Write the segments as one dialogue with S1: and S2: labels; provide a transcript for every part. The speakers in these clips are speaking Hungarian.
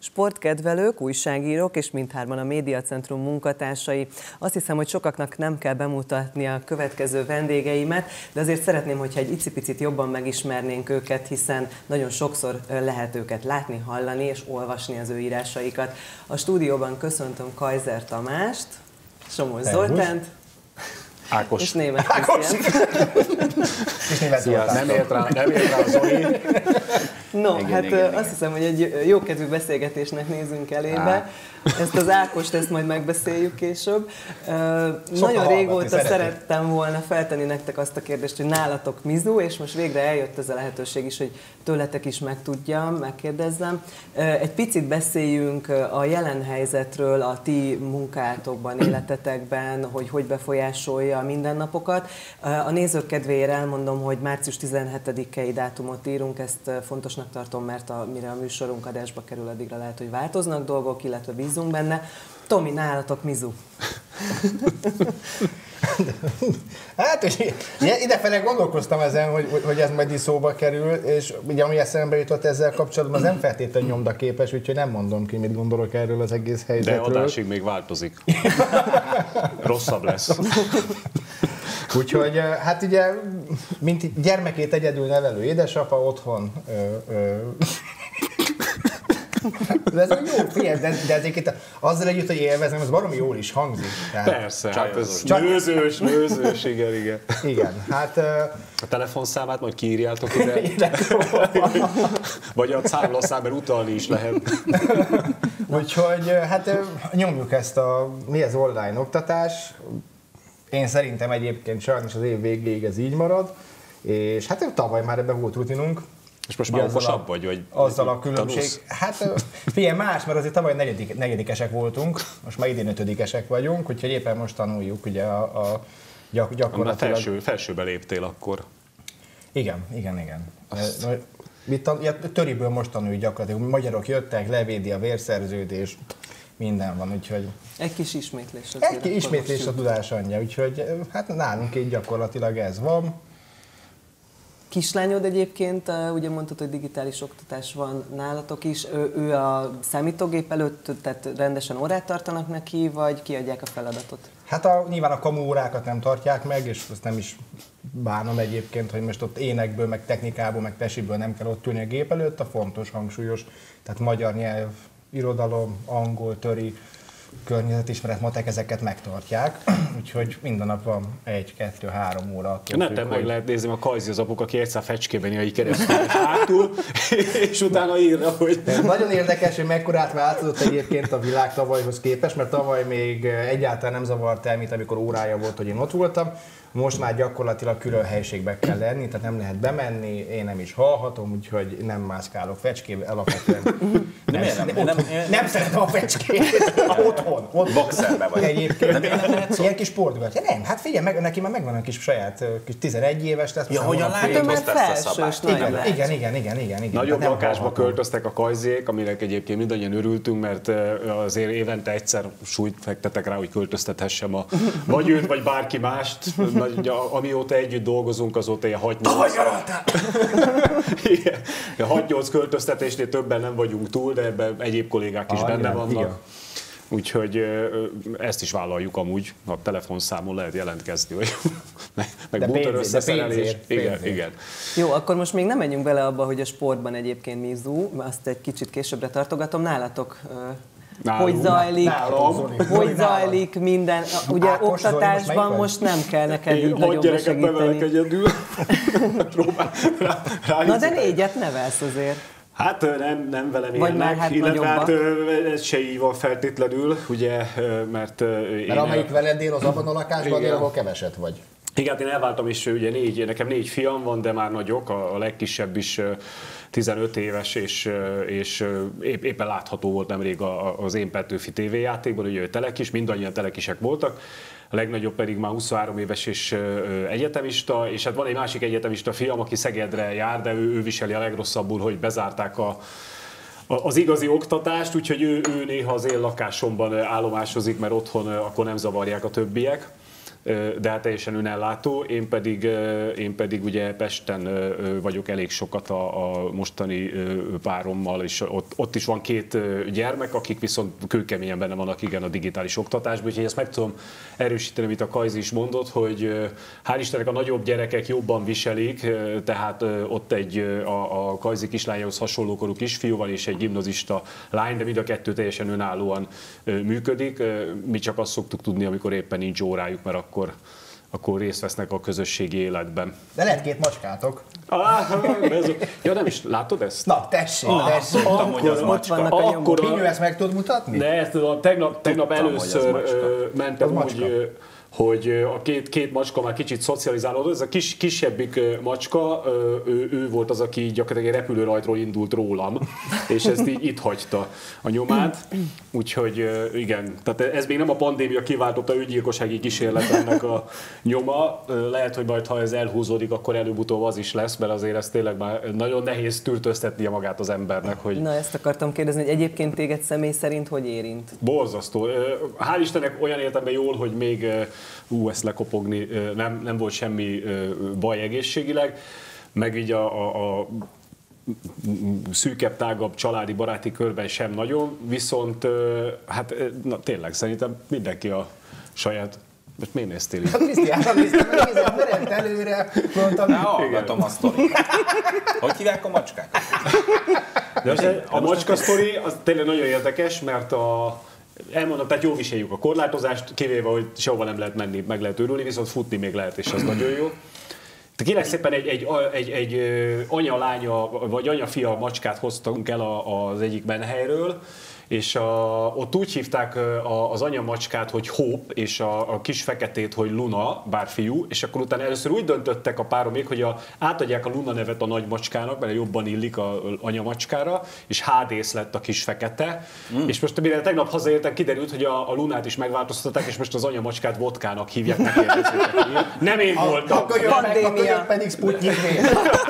S1: Sportkedvelők, újságírók és mindhárman a Médiacentrum munkatársai. Azt hiszem, hogy sokaknak nem kell bemutatni a következő vendégeimet, de azért szeretném, hogyha egy icipicit jobban megismernénk őket, hiszen nagyon sokszor lehet őket látni, hallani és olvasni az ő írásaikat. A stúdióban köszöntöm Kaiser Tamást, Somogy Zoltánt,
S2: Ákos.
S1: És Németh Krisztiánt.
S3: És Németh Zoltánt.
S2: Nem ért rá a Zoli.
S1: No, igen. Azt hiszem, hogy egy jókedvű beszélgetésnek nézünk elébe. Ezt az Ákost, ezt majd megbeszéljük később. Nagyon régóta szerettem volna feltenni nektek azt a kérdést, hogy nálatok mizu, és most végre eljött ez a lehetőség is, hogy tőletek is megtudjam, megkérdezzem. Egy picit beszéljünk a jelen helyzetről, a ti munkátokban, életetekben, hogy befolyásolja a mindennapokat. A nézők kedvéért elmondom, hogy március 17-i dátumot írunk, ezt fontosnak tartom, mert mire a műsorunk adásba kerül, addigra lehet, hogy változnak dolgok, illetve bízunk benne. Tomi, nálatok mizu?
S3: Hát, és idefele gondolkoztam ezen, hogy ez majd is szóba kerül, és ugye ami eszembe jutott ezzel kapcsolatban, az nem feltétlenül nyomdaképes, úgyhogy nem mondom ki, mit gondolok erről az egész helyzetről.
S2: De adásig még változik. Rosszabb lesz.
S3: Úgyhogy hát ugye, mint gyermekét egyedül nevelő édesapa otthon de ez jó, figyelj, de ezeket azzal együtt, hogy élvezem, ez baromi jól is hangzik. Tehát
S2: persze, hát ez nőzős, igen.
S3: Igen, hát...
S2: A telefonszámát majd kiírjátok ide. Vagy a számlaszámban utalni is lehet.
S3: Úgyhogy hát nyomjuk ezt mi az online oktatás. Én szerintem egyébként sajnos az év végéig ez így marad. És hát tavaly már ebben volt rutinunk.
S2: És most már okosabb vagy
S3: azzal a különbség.
S2: Tanulsz?
S3: Hát figyelj, más, mert azért tavaly negyedikesek voltunk, most már idén ötödikesek vagyunk, úgyhogy éppen most tanuljuk ugye gyakorlatilag.
S2: Felsőbe léptél akkor.
S3: Igen. Töriből most tanuljuk gyakorlatilag. Magyarok jöttek, levédi a vérszerződés, minden van, úgyhogy...
S1: Egy kis ismétlés.
S3: Egy ismétlés a tudás anyja, úgyhogy hát nálunk így gyakorlatilag ez van.
S1: Kislányod egyébként, ugye mondtad, hogy digitális oktatás van nálatok is. Ő a számítógép előtt, tehát rendesen órát tartanak neki, vagy kiadják a feladatot?
S3: Hát nyilván a kamu órákat nem tartják meg, és azt nem is bánom egyébként, hogy most ott énekből, meg technikából, meg tesiből nem kell ott ülni a gép előtt, a fontos, hangsúlyos, tehát magyar nyelv, irodalom, angol, töri, környezetismeret, matek, ezeket megtartják, úgyhogy minden nap van 1, 2, 3 óra.
S2: Neten meg lehet nézni, a Kajzi az apuka, aki egyszer fecskében ír keresztül hátul, és utána írja, hogy...
S3: Nagyon érdekes, hogy mekkorát változott egyébként a világ tavalyhoz képest, mert tavaly még egyáltalán nem zavart el, mint amikor órája volt, hogy én ott voltam. Most már gyakorlatilag külön helyiségbe kell lenni, tehát nem lehet bemenni, én nem is hallhatom, úgyhogy nem mászkálok fecskébe, alapvetően. Nem szeretem a fecskét. Otthon.
S4: Boxerbe vagy.
S3: Egyébként. Ilyen kis sportgat. Nem, hát figyelj, neki már megvan a kis saját kis 11 éves.
S4: Ja, hogyan látod,
S1: mert felsős
S3: Igen.
S2: Nagyobb lakásba költöztek a Kajzék, aminek egyébként mindannyian örültünk, mert azért évente egyszer súlyt fektetek rá, hogy költöztethessem vagy őt, vagy bárki mást. Amióta együtt dolgozunk, azóta ilyen 6-8 költöztetésnél többen nem vagyunk túl, de ebben egyéb kollégák is benne vannak. Igen. Úgyhogy ezt is vállaljuk amúgy, a telefonszámon lehet jelentkezni, vagy meg bútor összeszerelés. Igen.
S1: Jó, akkor most még nem menjünk bele abba, hogy a sportban egyébként mizu, azt egy kicsit későbbre tartogatom. Nálatok hogy zajlik minden, ugye
S3: Ákos,
S1: oktatásban most nem kell neked így nagyon
S2: gyereket nevelek egyedül.
S1: Na de 4-et nevelsz azért.
S2: Hát nem velem
S1: vagy
S2: élnek, illetve hát ez se így van feltétlenül, ugye, mert
S3: amelyik veled él az abban a lakásban, ahol keveset vagy.
S2: Igen, én elváltam, és ugye nekem 4 fiam van, de már nagyok, a legkisebb is 15 éves, és éppen látható volt nemrég az Én Petőfi tévéjátékban, ugye ő telekis, mindannyian telekisek voltak, a legnagyobb pedig már 23 éves és egyetemista, és hát van egy másik egyetemista fiam, aki Szegedre jár, de ő viseli a legrosszabbul, hogy bezárták az igazi oktatást, úgyhogy ő néha az én lakásomban állomásozik, mert otthon akkor nem zavarják a többiek. de hát teljesen önellátó. Én pedig ugye Pesten vagyok elég sokat a mostani párommal, és ott is van 2 gyermek, akik viszont kőkeményen benne vannak igen a digitális oktatásban, úgyhogy ezt meg tudom erősíteni, amit a Kajzi is mondott, hogy hál' Istennek a nagyobb gyerekek jobban viselik, tehát ott a Kajzi kislányhoz hasonló korú kisfiú van és egy gimnazista lány, de mind a 2 teljesen önállóan működik. Mi csak azt szoktuk tudni, amikor éppen nincs órájuk, mert akkor részt vesznek a közösségi életben.
S3: De lehet 2 macskátok.
S2: Ja, nem is látod ezt?
S3: Na, tessék.
S1: Ott vannak a nyomok.
S3: Pinyő, ezt meg tudod mutatni?
S2: Ne, tegnap először mentem úgy, hogy a két macska már kicsit szocializálódott. Ez a kisebbik macska, ő volt az, aki gyakorlatilag egy repülőrajtról indult rólam, és ezt így itt hagyta a nyomát. Úgyhogy igen, tehát ez még nem a pandémia kiváltotta öngyilkossági kísérletemnek a nyoma. Lehet, hogy majd ha ez elhúzódik, akkor előbb-utóbb az is lesz, mert azért ez tényleg már nagyon nehéz tűrtöztetnie magát az embernek. Hogy...
S1: Na, ezt akartam kérdezni, hogy egyébként téged személy szerint hogy érint?
S2: Borzasztó. Hál' Istennek olyan értelemben jól, hogy még ezt lekopogni, nem volt semmi baj egészségileg, meg így a szűkebb, tágabb családi, baráti körben sem nagyon, viszont hát na, tényleg szerintem mindenki a saját... Most miért néztél így?
S3: Krisztiánra néztem, merett előre, mondtam.
S4: Hallgatom a sztorit. Hogy hívják a macskát?
S2: De a macska sztori az tényleg nagyon érdekes, mert elmondom, tehát jól viseljük a korlátozást, kivéve, hogy sehova nem lehet menni, meg lehet őrülni, viszont futni még lehet, és az nagyon jó. De kérlek szépen egy anya-lánya, vagy anya-fia macskát hoztunk el az egyik menhelyről, és ott úgy hívták az anya macskát, hogy Hope, és a kis feketét, hogy Luna, bár fiú, és akkor utána először úgy döntöttek a páromék, hogy átadják a Luna nevet a nagy macskának, mert jobban illik az anya macskára, és Hádész lett a kis fekete, és most mire tegnap hazaértek, kiderült, hogy a Lunát is megváltoztatták, és most az anya macskát Vodkának hívják, nem én voltam.
S3: A kölyök pedig Sputnik V.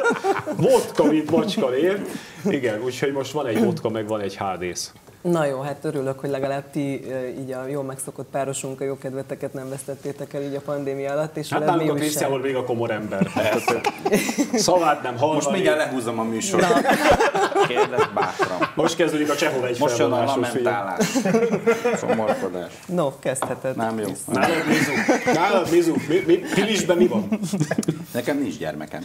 S2: Vodka, mint macska név. Igen, úgyhogy most van egy vodka, meg van egy Hádész.
S1: Na jó, hát örülök, hogy legalább ti így a jól megszokott párosunk, a jó kedveteket nem vesztettétek el így a pandémia alatt. És
S2: hát nálunk a Krisztián volt még a komor ember. Szavát nem hallani.
S4: Most mindjárt lehúzom a műsort. Kérdezz bátran.
S2: Most kezdődik a Csehov egy
S4: most jön a
S2: felvonású film.
S4: lamentálás. Szomorkodás.
S1: No, kezdheted.
S4: Nem jó.
S2: Nálad Mizu. Pilisben mi van?
S4: Nekem nincs gyermekem.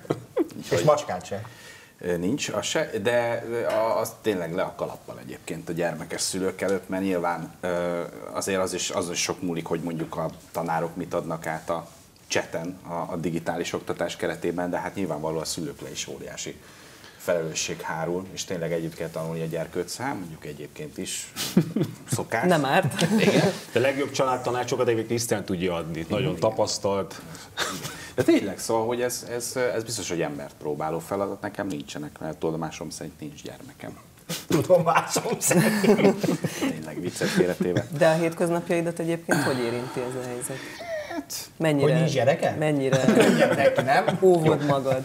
S3: És macskát se.
S4: Nincs, az se, de az tényleg le a kalappal egyébként a gyermekes szülők előtt, mert nyilván azért az is sok múlik, hogy mondjuk a tanárok mit adnak át a chaten a digitális oktatás keretében, de hát nyilvánvalóan a szülőkre is óriási felelősség hárul, és tényleg együtt kell tanulni a gyerkőccel, mondjuk egyébként is szokás.
S1: Nem árt.
S4: Igen.
S2: De legjobb családtanácsokat egyébként Krisztián tudja adni, nagyon tapasztalt.
S4: De tényleg, szóval, hogy ez biztos, hogy embert próbáló feladat, nekem nincsenek, mert tudomásom szerint nincs gyermekem.
S3: Tudomásom szerint.
S4: Tényleg viccet félretéve.
S1: De a hétköznapjaidat egyébként hogy érinti ez a helyzet?
S3: Hogy nincs gyereke?
S1: Mennyire
S3: nem?
S1: óvod magad?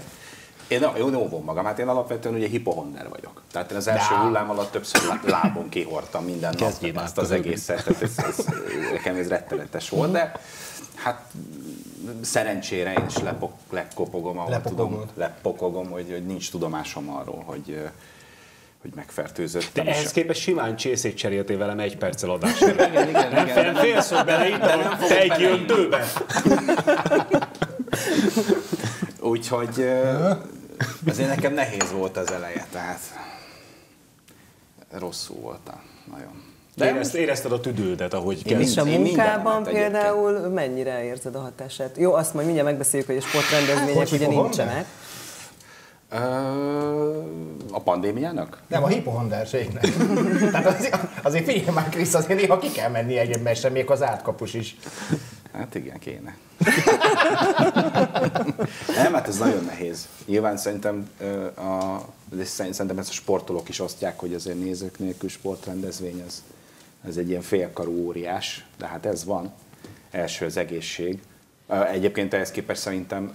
S4: Én óvom magam, hát én alapvetően ugye hipohonder vagyok. Tehát én az első hullám alatt többször lábon kihordtam minden nap ezt az egészet, tehát nekem ez rettenetes volt, de hát szerencsére én is lepokogom, ahol tudom, lepokogom, hogy nincs tudomásom arról, hogy megfertőzöttem.
S2: De ehhez képest simán csészét cseréltél velem 1 perccel adásra. Igen. Félszor beleittem, te egy kiöntőbe.
S4: Úgyhogy azért nekem nehéz volt az eleje, tehát rosszul voltam, nagyon.
S2: De érezted a tüdődet, ahogy kezd.
S1: És a munkában például mennyire érzed a hatását? Jó, azt majd mindjárt megbeszéljük, hogy a sportrendezvények ugye nincsenek.
S4: A pandémiának?
S3: Nem, a hipohonderségnek. Tehát azért figyelj már, Krisz, azért néha ki kell menni egy mesre, még az átkapus is.
S4: Hát igen, kéne. Nem, hát ez nagyon nehéz. Nyilván szerintem ezt a sportolók is osztják, hogy azért nézők nélkül sportrendezvény, ez egy ilyen félkarú óriás, de hát ez van. Első az egészség. Egyébként ehhez képest szerintem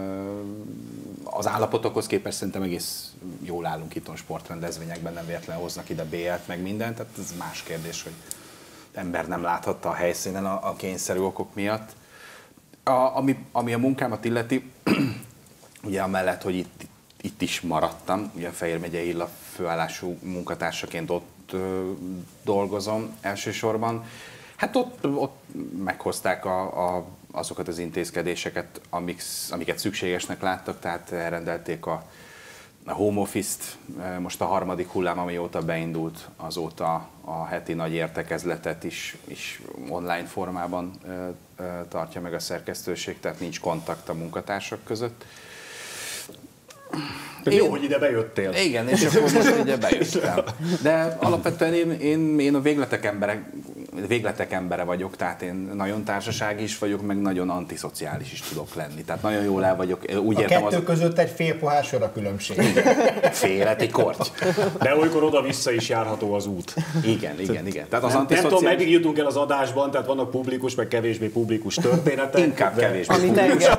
S4: az állapotokhoz képest szerintem egész jól állunk itt a sportrendezvényekben, nem véletlenül hoznak ide BL-t, meg mindent, tehát ez más kérdés, hogy ember nem láthatta a helyszínen a kényszerű okok miatt. Ami a munkámat illeti, ugye amellett, hogy itt is maradtam, ugye a Fejér megyei lap főállású munkatársaként ott dolgozom elsősorban. Hát ott meghozták azokat az intézkedéseket, amiket szükségesnek láttak, tehát elrendelték a home office-t, most a harmadik hullám, amióta beindult, azóta a heti nagy értekezletet is online formában tartja meg a szerkesztőség, tehát nincs kontakt a munkatársak között.
S2: Jó, hogy ide bejöttél.
S4: Igen, és akkor most ide bejöttem. De alapvetően én a végletek embere vagyok, tehát én nagyon társasági is vagyok, meg nagyon antiszociális is tudok lenni. Tehát nagyon jól el vagyok. Úgy értem,
S3: kettő között egy fél pohár sör a különbség.
S4: Félet egy korty.
S2: De olykor oda-vissza is járható az út.
S4: Igen. Tehát az
S2: nem tudom, meddig jutunk el az adásban, tehát vannak publikus, meg kevésbé publikus történetek.
S4: Inkább kevésbé publikus.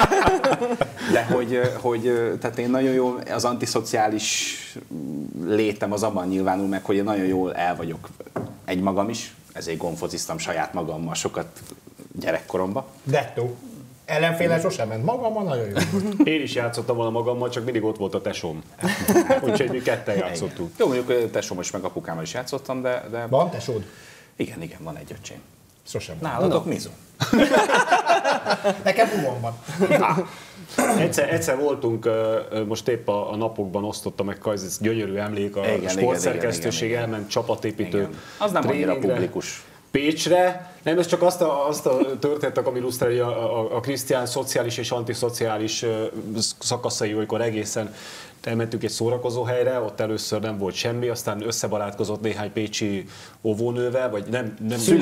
S4: De tehát én nagyon jól, az antiszociális létem az abban nyilvánul meg, hogy én nagyon jól el vagyok egymagam is, ezért gonfociztam saját magammal sokat gyerekkoromban.
S3: Dettó. Ellenféle sosem ment magammal, nagyon jó.
S2: Én is játszottam volna magammal, csak mindig ott volt a tesóm. Úgyhogy mi ketten játszottunk.
S4: Jó, mondjuk tesóm is meg apukámmal is játszottam, de...
S3: Van tesód?
S4: Igen, van egy öcsém.
S3: Sosem.
S4: Nálatok Mizu?
S3: Nekem Hugon van.
S2: Egyszer voltunk, most épp a napokban osztotta meg Kajzi, ez gyönyörű emlék, a sportszerkesztőség elment csapatépítő.
S4: Igen. Az nem annyira publikus.
S2: Pécsre. Nem, ez csak azt a történetek, ami illusztrálja a Krisztián szociális és antiszociális szakaszai, olykor egészen elmentünk egy szórakozó helyre, ott először nem volt semmi, aztán összebarátkozott néhány pécsi óvónővel, vagy nem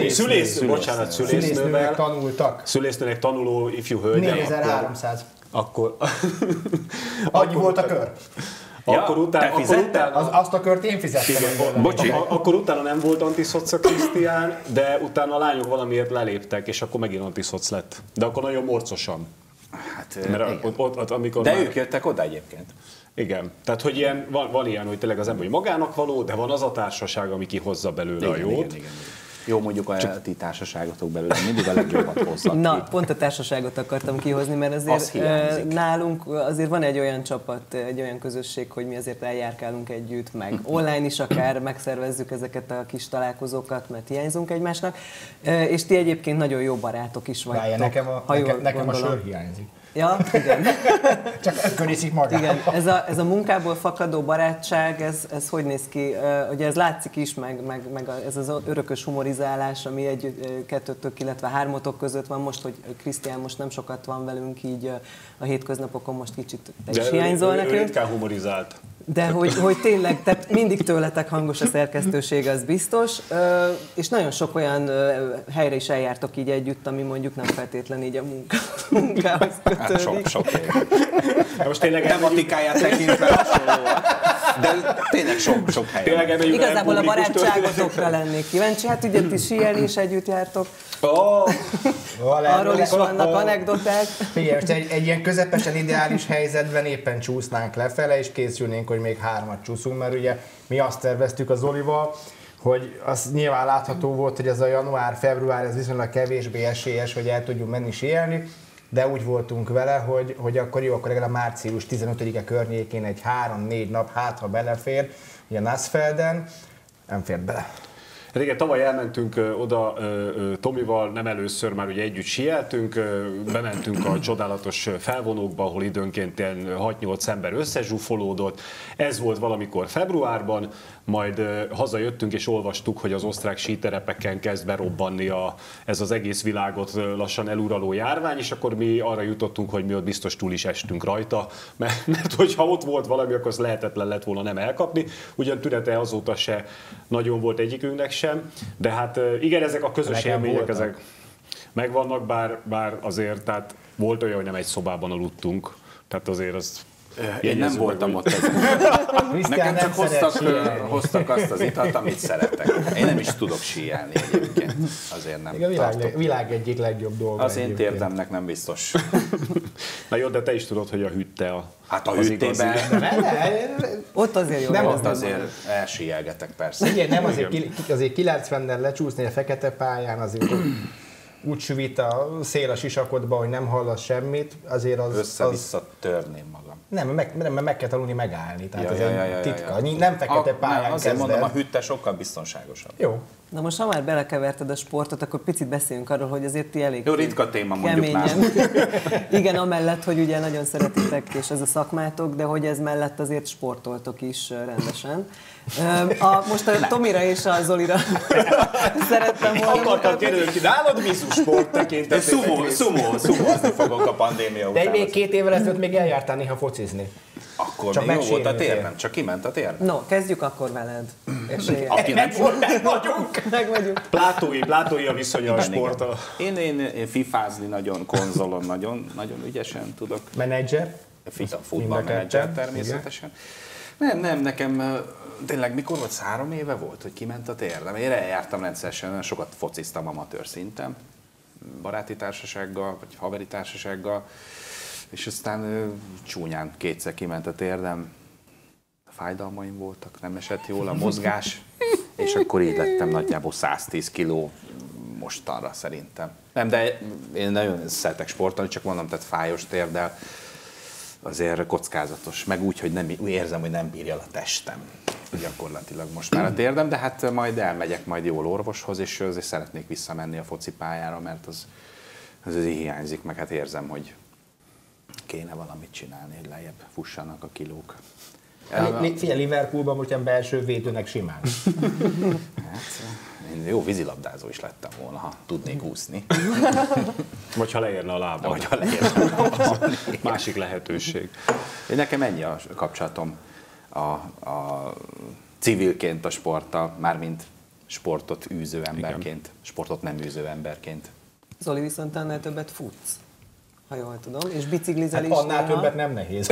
S2: szülésznővel.
S3: Tanultak.
S2: Szülésznőnek tanuló ifjú hölgyel.
S3: 4300.
S2: Akkor...
S3: Annyi volt a kör.
S2: Akkor utána
S3: azt a kört én fizettem.
S4: Bocsi.
S2: Akkor utána nem volt antiszoc a Krisztián, de utána a lányok valamiért leléptek, és akkor megint antiszoc lett. De akkor nagyon morcosan.
S4: Hát,
S2: mert amikor
S4: de ők jöttek oda egyébként.
S2: Igen. Tehát, hogy ilyen, van ilyen, hogy tényleg az ember, hogy magának való, de van az a társaság, ami kihozza belőle a jót.
S4: Igen. Jó, mondjuk a ti társaságotok belőle mindig a legjobbat hozzak.
S1: Na, pont a társaságot akartam kihozni, mert azért nálunk azért van egy olyan csapat, egy olyan közösség, hogy mi azért eljárkálunk együtt, meg online is akár megszervezzük ezeket a kis találkozókat, mert hiányzunk egymásnak, és ti egyébként nagyon jó barátok is vagytok.
S3: Várja, nekem a sör hiányzik.
S1: Ja, igen.
S3: Csak ökkör iszik magába.
S1: Igen, ez a munkából fakadó barátság, ez hogy néz ki? Ugye ez látszik is, meg ez az örökös humorizálás, ami kettőtök, illetve hármatok között van most, hogy Krisztián most nem sokat van velünk, így a hétköznapokon most kicsit is hiányzol nekünk.
S2: De ritkán humorizált.
S1: De hogy tényleg, tehát mindig tőletek hangos a szerkesztőség, az biztos, és nagyon sok olyan helyre is eljártok így együtt, ami mondjuk nem feltétlen így a munkához kötődik.
S4: Hát sok
S2: most tényleg
S4: tematikáját tekintve hasonlóan, de tényleg sok helyen.
S1: Igazából a barátságotokra lennék kíváncsi, hát ugye ti síelni is együtt jártok. Arról is vannak anekdoták.
S3: Figyelj, most egy ilyen közepesen ideális helyzetben éppen csúsznánk lefele, és készülnénk, hogy még 3-at csúszunk, mert ugye mi azt terveztük az Zolival, hogy az nyilván látható volt, hogy ez a január-február, ez viszonylag kevésbé esélyes, hogy el tudjunk menni síelni, de úgy voltunk vele, hogy akkor jó, akkor legalább március 15-e környékén egy 3-4 nap, hát ha belefér, ugye Nassfelden, nem fért bele.
S2: Régen tavaly elmentünk oda Tomival, nem először, már ugye együtt síeltünk, bementünk a csodálatos felvonókba, ahol időnként 6-8 ember összezsúfolódott. Ez volt valamikor februárban, majd hazajöttünk és olvastuk, hogy az osztrák síterepeken kezd berobbanni ez az egész világot lassan eluraló járvány, és akkor mi arra jutottunk, hogy mi ott biztos túl is estünk rajta, mert hogyha ott volt valami, akkor az lehetetlen lett volna nem elkapni. Ugyan tünete azóta se nagyon volt egyikünknek sem, de hát igen, ezek a közös élmények, ezek megvannak, bár azért, tehát volt olyan, hogy nem egy szobában aludtunk, tehát azért az...
S4: Én nem voltam ott ezen. Nekem csak hoztak azt az italt, amit szeretek. Én nem is tudok síelni egyébként. Azért nem
S3: a világ egyik legjobb dolga.
S4: Az én térdemnek nem biztos.
S2: Na jó, de te is tudod, hogy a hütte
S4: Hát a hüttében.
S1: Ott azért jó.
S4: Nem ott azért elsíelgetek persze.
S3: Igen, nem azért 90-nel lecsúszni a fekete pályán azért... úgy süvít a szél a sisakodba, hogy nem hallasz semmit, azért az...
S4: Össze-vissza törném magam.
S3: Nem, meg kell tanulni megállni, tehát ez egy titka.
S4: Ja.
S3: Nem fekete pályán
S4: azért
S3: kezded.
S4: mondom, a hütte sokkal biztonságosabb.
S3: Jó.
S1: Na most, ha már belekeverted a sportot, akkor picit beszéljünk arról, hogy azért ti elég
S4: Jó, ritka téma mondjuk
S1: keményen. Igen, amellett, hogy ugye nagyon szeretitek, és ez a szakmátok, de hogy ez mellett azért sportoltok is rendesen. Most a Tomira és a Zolira szerettem volna.
S4: Akartam kérdezni, hogy nálad mizu sport tekintetében? Szumózni fogok a pandémia után.
S3: De még 2 évvel ezelőtt még eljártál néha focizni.
S4: Akkor
S3: Csak
S4: még jó volt a
S3: megsérültél.
S4: térnem, csak kiment a térnem.
S1: No, kezdjük akkor veled.
S4: Aki nem volt,
S1: Meg vagyunk.
S2: Plátói a viszonya a sporttal.
S4: Én fifázni nagyon, konzolon nagyon ügyesen tudok.
S3: Menedzser?
S4: Futballmenedzser természetesen. Nem, nekem tényleg mikor volt? 3 éve volt, hogy kiment a térnem. Én eljártam rendszeresen, sokat fociztam amatőr szinten, baráti társasággal, vagy haveri társasággal, és aztán csúnyán 2-szer kiment a térdem, fájdalmaim voltak, nem esett jól a mozgás, és akkor így lettem nagyjából 110 kiló mostanra szerintem. Nem, de én nagyon szeretek sportolni, csak mondom, tehát fájos térdel azért kockázatos, meg úgy, hogy nem érzem, hogy nem bírja a testem gyakorlatilag most már a térdem, de hát majd elmegyek majd jól orvoshoz, és azért szeretnék visszamenni a focipályára, mert az hiányzik, meg hát érzem, hogy kéne valamit csinálni, hogy lejjebb fussanak a kilók.
S3: Figyelj, Liverpoolban most ilyen belső védőnek simán.
S4: Hát, én jó vízilabdázó is lettem volna, ha tudnék úszni.
S2: Vagy ha leérne a lábam. Másik lehetőség.
S4: Nekem ennyi a kapcsolatom a civilként a sporttal, mármint sportot űző emberként, sportot nem űző emberként.
S1: Zoli, viszont annál többet futsz, ha jól tudom, és biciklizel
S3: Hát
S1: is
S3: annál
S1: néha.
S3: többet nem nehéz.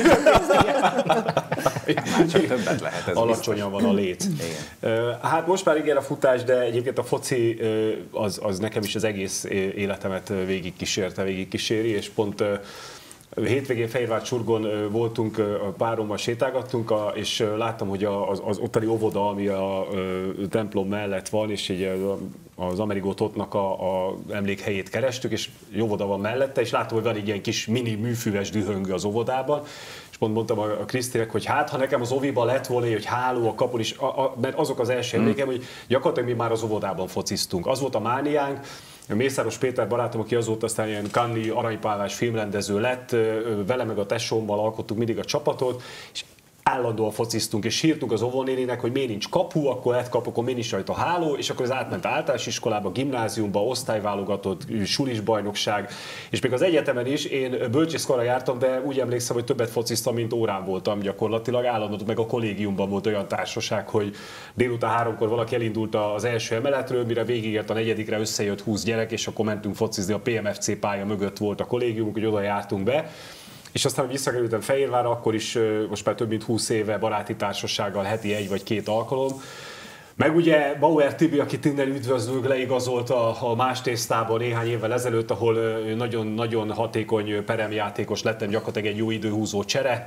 S4: Már csak többet lehet, ez
S2: Alacsonyan van a lét. Hát most már igen a futás, de egyébként a foci az nekem is az egész életemet végigkíséri, és pont hétvégén Fehérvár-Csurgon voltunk, a párommal sétálgattunk, és láttam, hogy az ottani óvoda, ami a templom mellett van, és így az Amerigo Tottnak a emlékhelyét kerestük, és óvoda van mellette, és láttam, hogy van egy ilyen kis mini műfüves dühöngő az óvodában, és pont mondtam a Krisztinek, hogy hát, ha nekem az oviban lett volna, hogy háló a kapun is, mert azok az első emlékem, hogy gyakorlatilag mi már az óvodában fociztunk. Az volt a mániánk. Mészáros Péter barátom, aki azóta aztán ilyen Cannes aranypálmás filmrendező lett, vele meg a tesómmal alkottuk mindig a csapatot, és állandóan fociztunk, és sírtunk az óvónéninek, hogy miért nincs kapu, akkor lett kapu, akkor miért nincs rajta háló, és akkor ez átment általános iskolába, gimnáziumba, osztályválogatott, sulis bajnokság, és még az egyetemen is én bölcsészkarra jártam, de úgy emlékszem, hogy többet fociztam, mint órán voltam gyakorlatilag, állandóan meg a kollégiumban volt olyan társaság, hogy délután 3-kor valaki elindult az első emeletről, mire végigért a 4-re összejött 20 gyerek, és akkor mentünk focizni, a PMFC pálya mögött volt a kollégiumunk, hogy oda jártunk be. És aztán, hogy visszakerültem Fehérvárra, akkor is most már több mint 20 éve baráti társasággal heti 1 vagy 2 alkalom. Meg ugye Bauer Tibi, akit innen üdvözlünk, leigazolt a Más tésztában néhány évvel ezelőtt, ahol nagyon hatékony peremjátékos lettem, gyakorlatilag egy jó időhúzó csere.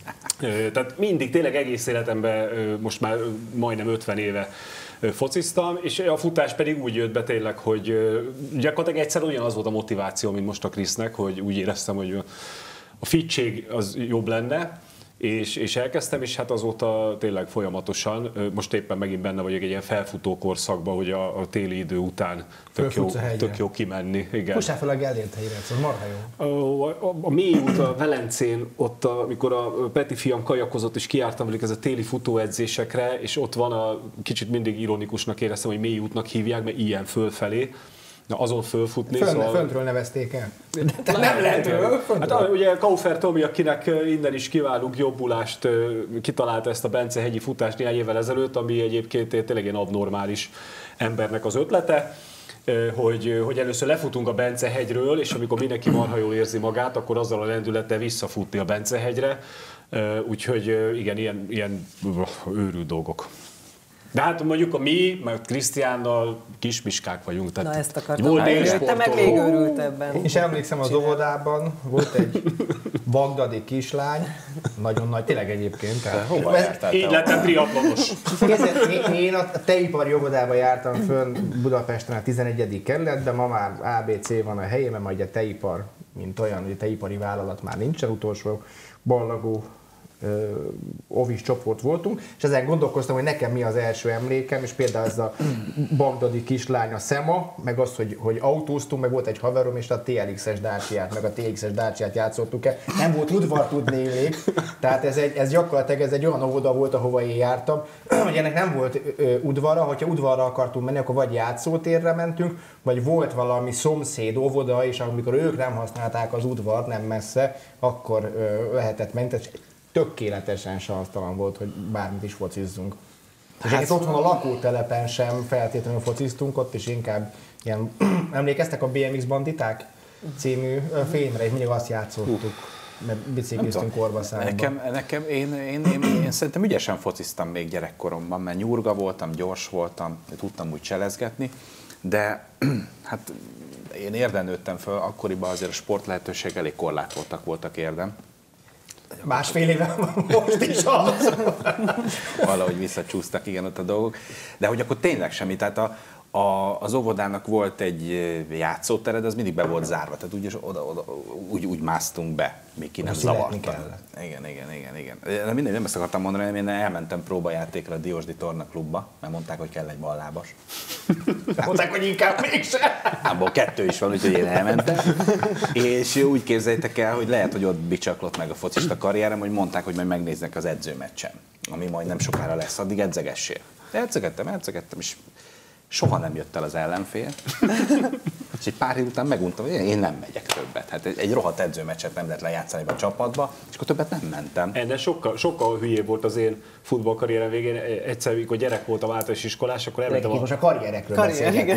S2: Tehát mindig, tényleg egész életemben most már majdnem 50 éve fociztam, és a futás pedig úgy jött be tényleg, hogy gyakorlatilag egyszer ugyanaz volt a motiváció, mint most a Krisznek, hogy úgy éreztem, hogy a fittség az jobb lenne, és elkezdtem, és hát azóta tényleg folyamatosan, most éppen megint benne vagyok egy ilyen felfutó korszakban, hogy a téli idő után tök jó kimenni. Igen.
S3: Fussál fel a Gellért helyre, ez marha jó.
S2: A mély út a Velencén, ott amikor a Peti fiam kajakozott, és kijártam velük ez a téli futóedzésekre, és ott van kicsit mindig ironikusnak éreztem, hogy mély útnak hívják, mert ilyen fölfelé. Na, azon fölfutni.
S3: Föntről nevezték el.
S2: Nem lehet. Hát ugye Kaufer Tomi, akinek innen is kívánunk jobbulást, kitalálta ezt a Bence hegyi futást néhány évvel ezelőtt, ami egyébként tényleg egy abnormális embernek az ötlete, hogy először lefutunk a Bence hegyről, és amikor mindenki marha jól érzi magát, akkor azzal a lendülettel visszafutni a Bence hegyre. Úgyhogy igen, ilyen őrült dolgok. De hát mondjuk mi, meg Krisztiánnal kismiskák vagyunk.
S1: Tehát na ezt akartam, te meg még örült ebben.
S3: Én is emlékszem, az óvodában volt egy bagdadi kislány, nagyon nagy, tényleg egyébként.
S2: Hova jártál? Így lettem triatlonos.
S3: Én a teipari óvodában jártam fönn Budapesten a 11. kerületben, ma már ABC van a helyében, majd a teipar, mint olyan, hogy a teipari vállalat már nincsen, utolsó ballagó ovis csoport voltunk, és ezen gondolkoztam, hogy nekem mi az első emlékem, és például ez a bagdadi kislány, a Szema, meg az, hogy autóztunk, meg volt egy haverom, és a TLX-es Dacia-t, meg a TX-es Dacia-t játszottuk el. Nem volt udvar tudnélék, tehát ez gyakorlatilag egy olyan óvoda volt, ahova én jártam, hogy ennek nem volt udvara, hogyha udvarra akartunk menni, akkor vagy játszótérre mentünk, vagy volt valami szomszéd óvoda, és amikor ők nem használták az udvart, nem messze, akkor lehetett menni. Tökéletesen sansztalan volt, hogy bármit is focizzunk. És hát otthon a lakótelepen sem feltétlenül fociztunk, ott is inkább ilyen, emlékeztek a BMX Banditák című filmre, és mindig azt játszottuk, mert bicikliztünk Orvaszámba.
S4: Én szerintem ügyesen fociztam még gyerekkoromban, mert nyurga voltam, gyors voltam, tudtam úgy cselezgetni, de hát én Érden nőttem föl, akkoriban azért a sportlehetőség elég korlátoltak voltak Érden.
S3: Másfél éve most is az.
S4: Valahogy visszacsúsztak, igen, ott a dolgok. De hogy akkor tényleg semmi, tehát az óvodának volt egy játszótered, az mindig be volt zárva, tehát úgy másztunk be, még ki nem zavartan. Igen. De mindegy, nem ezt akartam mondani, hanem én elmentem próbajátékra a Diósdi Tornaklubba, mert mondták, hogy kell egy ballábas.
S3: Mondták, hogy inkább mégsem.
S4: Abból 2 is van, úgyhogy én elmentem. És úgy képzeljétek el, hogy lehet, hogy ott bicsaklott meg a focista karrierem, hogy mondták, hogy majd megnéznek az edzőmeccsen, ami majd nem sokára lesz, addig edzegessél. Edzegettem, és soha nem jött el az ellenfél. És egy pár hét után meguntam, hogy én nem megyek többet. Hát egy rohadt edzőmeccset nem lehet lejátszani be a csapatba, és akkor többet nem mentem.
S2: De sokkal hülyébb volt az én futballkarrierem végén. Egyszer, amikor gyerek voltam általános iskolás, akkor elmentem
S3: most a karrierekről
S2: beszélgetünk.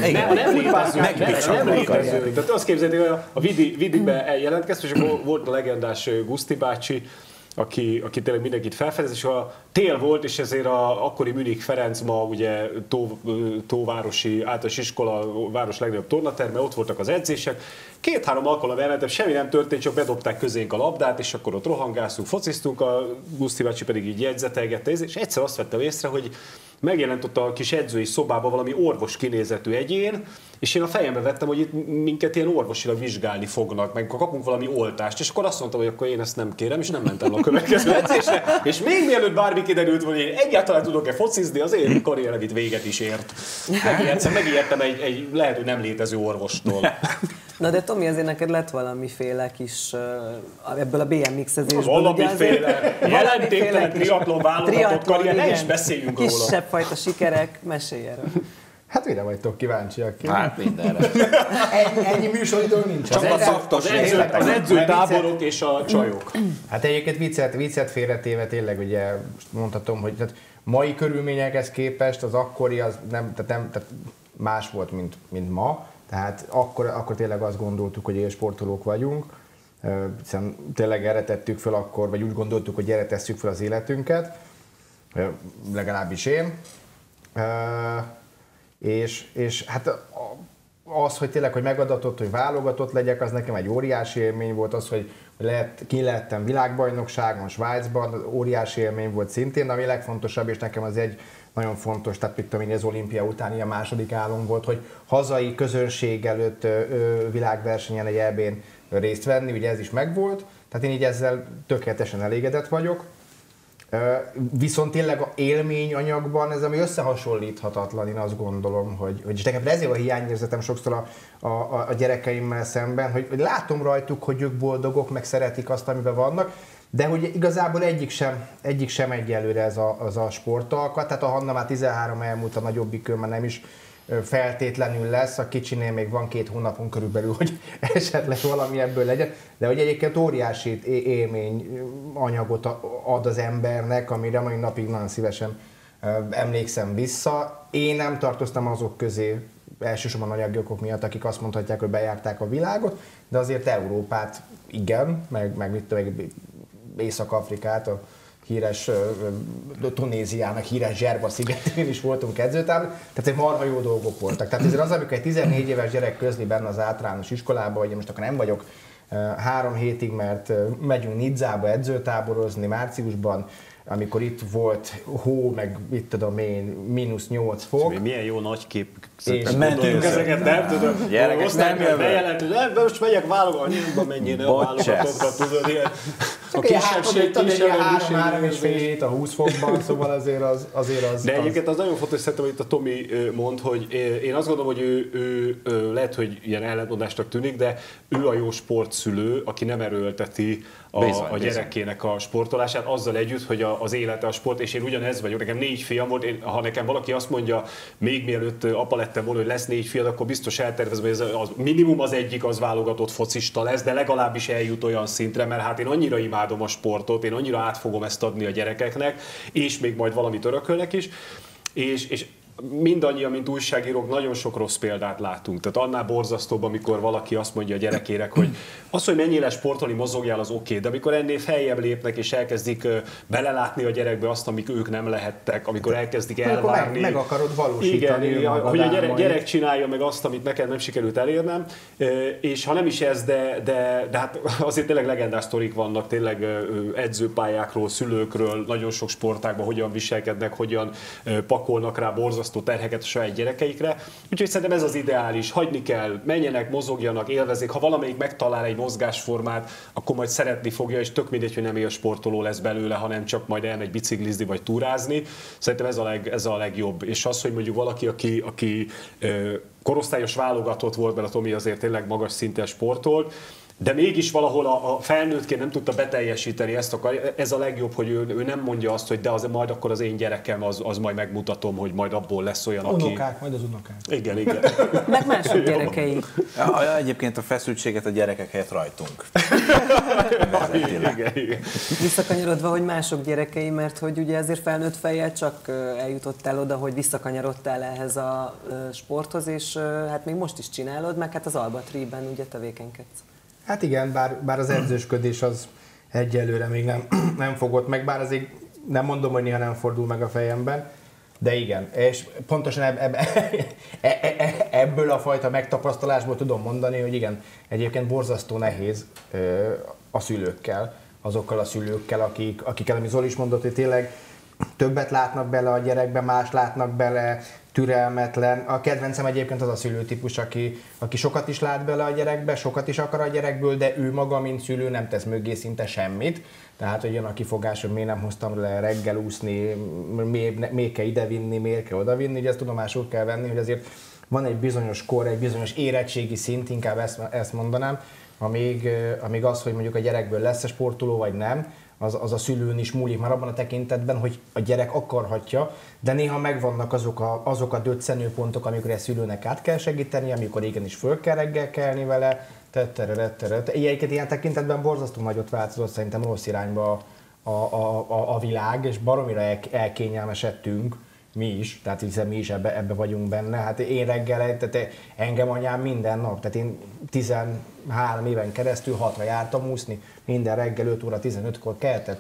S2: Nem létező. Tehát azt képzeljétek, hogy a Vidibe jelentkeztem, és akkor volt a legendás Guszti bácsi, aki tényleg mindenkit felfedez, és a tél volt, és ezért akkori Münich Ferenc, ma ugye Tóvárosi általános iskola, város legnagyobb tornaterme, ott voltak az edzések. 2-3 alkalommal elmentem, semmi nem történt, csak bedobták közénk a labdát, és akkor ott rohangáztunk, fociztunk, a Guszti bácsi pedig így jegyzetelgette, és egyszer azt vettem észre, hogy megjelent ott a kis edzői szobában valami orvos kinézetű egyén, és én a fejembe vettem, hogy itt minket ilyen orvosilag vizsgálni fognak, meg kapunk valami oltást, és akkor azt mondtam, hogy akkor én ezt nem kérem, és nem mentem a következő edzésre, és még mielőtt bármi kiderült, hogy én egyáltalán tudok-e focizni, az én karrierem itt véget is ért. Megijedtem egy lehet, hogy nem létező orvostól.
S1: Na de Tomi, azért neked lett valamiféle kis ebből a BMX-ezésből.
S2: Valamiféle jelentéktelen triatlon válogatott karrier, ne is beszéljünk róla.
S1: Kisebb fajta sikerek, mesélj erről.
S3: Hát mire vagytok kíváncsiak?
S4: Hát mindenre.
S3: Ennyi műsoridő nincs.
S4: Csak a szaktos
S2: az edzőtáborok és a csajok.
S3: Hát egyébként viccet félretéve tényleg ugye mondhatom, hogy tehát mai körülményekhez képest az akkori az tehát más volt, mint ma. Tehát akkor tényleg azt gondoltuk, hogy élsportolók vagyunk, hiszen tényleg erre tettük fel akkor, vagy úgy gondoltuk, hogy erre tesszük fel az életünket, legalábbis én. És hát az, hogy tényleg, hogy megadatott, hogy válogatott legyek, az nekem egy óriási élmény volt, az, hogy lehettem világbajnokságon, Svájcban, óriási élmény volt szintén, ami legfontosabb, és nekem az egy nagyon fontos, tehát mit tudom én, az olimpia után ilyen második álom volt, hogy hazai közönség előtt világversenyen, egy EB-n részt venni, ugye ez is megvolt, tehát én így ezzel tökéletesen elégedett vagyok. Viszont tényleg a élményanyagban ez ami összehasonlíthatatlan, én azt gondolom, hogy nekem ezért a hiányérzetem sokszor a gyerekeimmel szemben, hogy látom rajtuk, hogy ők boldogok, meg szeretik azt, amiben vannak, de hogy igazából egyik sem egyelőre ez a sportalkat, tehát a Hanna már 13 elmúlt, a nagyobbik már nem is feltétlenül lesz, a kicsinél még van 2 hónapon körülbelül, hogy esetleg valami ebből legyen, de hogy egyébként óriási élményanyagot ad az embernek, amire mai napig nagyon szívesen emlékszem vissza. Én nem tartoztam azok közé, elsősorban anyagi okok miatt, akik azt mondhatják, hogy bejárták a világot, de azért Európát igen, meg mit tudom, Észak-Afrikát, a híres Tunéziának híres Zserba szigetén is voltunk edzőtábor, tehát egy marha jó dolgok voltak. Tehát ezért az, amikor egy 14 éves gyerek közli benne az általános iskolába, hogy most akkor nem vagyok 3 hétig, mert megyünk Nidzába edzőtáborozni márciusban, amikor itt volt hó, meg itt tudom én, -8 fok.
S5: Milyen jó nagy kép.
S2: Mentünk ezeket, nem tudom.
S5: Gyerekek nem
S2: jövő. Most megyek válogatásba, menjél a válogatottba, tudod, ilyen.
S3: A kisebbség 3,5 a 20 fokban, szóval azért az...
S2: De egyébként az nagyon fontos, szerintem, hogy itt a Tomi mond, hogy én azt gondolom, hogy ő lehet, hogy ilyen ellentmondásnak tűnik, de ő a jó sportszülő, aki nem erőlteti a gyerekének a sportolását, azzal együtt, hogy az élete a sport, és én ugyanez vagyok, nekem 4 fiam volt, ha nekem valaki azt mondja, még mielőtt apa lettem volna, hogy lesz 4 fiad, akkor biztos eltervezem, hogy az minimum az egyik az válogatott focista lesz, de legalábbis eljut olyan szintre, mert hát én annyira imádom a sportot, én annyira át fogom ezt adni a gyerekeknek, és még majd valamit örökölnek is, és mindannyian, mint újságírók, nagyon sok rossz példát látunk. Tehát annál borzasztóbb, amikor valaki azt mondja a gyerekének, hogy az, hogy mennyire sportolni, mozogjál, az oké, de amikor ennél feljebb lépnek és elkezdik belelátni a gyerekbe azt, amik ők nem lehettek, amikor elkezdik elvárni.
S3: Meg akarod valósítani.
S2: Igen, hogy a gyerek csinálja meg azt, amit neked nem sikerült elérnem, és ha nem is ez, de hát azért tényleg legendás sztorik vannak, tényleg edzőpályákról, szülőkről, nagyon sok sportágban hogyan viselkednek, hogyan pakolnak rá borzasztó terheket a saját gyerekeikre. Úgyhogy szerintem ez az ideális. Hagyni kell, menjenek, mozogjanak, élvezzék. Ha valamelyik megtalál egy mozgásformát, akkor majd szeretni fogja, és tök mindegy, hogy nem élsportoló lesz belőle, hanem csak majd elmegy biciklizni vagy túrázni. Szerintem ez a legjobb. És az, hogy mondjuk valaki, aki korosztályos válogatott volt, mert a Tomi azért tényleg magas szinten sportolt, de mégis valahol a felnőttként nem tudta beteljesíteni ezt, ez a legjobb, hogy ő nem mondja azt, hogy de majd akkor az én gyerekem, az majd megmutatom, hogy majd abból lesz olyan, aki...
S3: Unokák, majd az unokák.
S2: Igen.
S1: Meg mások gyerekei.
S5: Egyébként a feszültséget a gyerekek helyett rajtunk.
S2: Igen.
S1: Visszakanyarodva, hogy mások gyerekei, mert hogy ugye ezért felnőtt fejjel csak eljutottál oda, hogy visszakanyarodtál ehhez a sporthoz, és hát még most is csinálod, meg hát az Alba Tree-ben ugye tevékenykedsz.
S3: Hát igen, bár az edzősködés az egyelőre még nem fogott meg, bár azért nem mondom, hogy néha nem fordul meg a fejemben, de igen, és pontosan ebből a fajta megtapasztalásból tudom mondani, hogy igen, egyébként borzasztó nehéz a szülőkkel, azokkal a szülőkkel, akikkel, ami Zoli is mondott, hogy tényleg többet látnak bele a gyerekbe, más látnak bele, türelmetlen. A kedvencem egyébként az a szülőtípus, aki sokat is lát bele a gyerekbe, sokat is akar a gyerekből, de ő maga, mint szülő nem tesz mögé szinte semmit. Tehát, hogy jön a kifogás, hogy miért nem hoztam le reggel úszni, miért kell idevinni, miért kell odavinni, ugye ezt tudomásul kell venni, hogy azért van egy bizonyos kor, egy bizonyos érettségi szint, inkább ezt mondanám, amíg az, hogy mondjuk a gyerekből lesz-e sportoló vagy nem, az a szülőn is múlik már abban a tekintetben, hogy a gyerek akarhatja, de néha megvannak azok a döccenőpontok, amikor a szülőnek át kell segíteni, amikor igenis föl kell reggel kelni vele. Ilyen tekintetben borzasztó nagyot változott szerintem rossz irányba a világ, és baromira elkényelmesedtünk mi is, tehát hiszen mi is ebbe vagyunk benne. Hát én reggel, tehát engem anyám minden nap, tehát én 13 éven keresztül 6-ra jártam úszni, minden reggel 5 óra 15-kor keltett.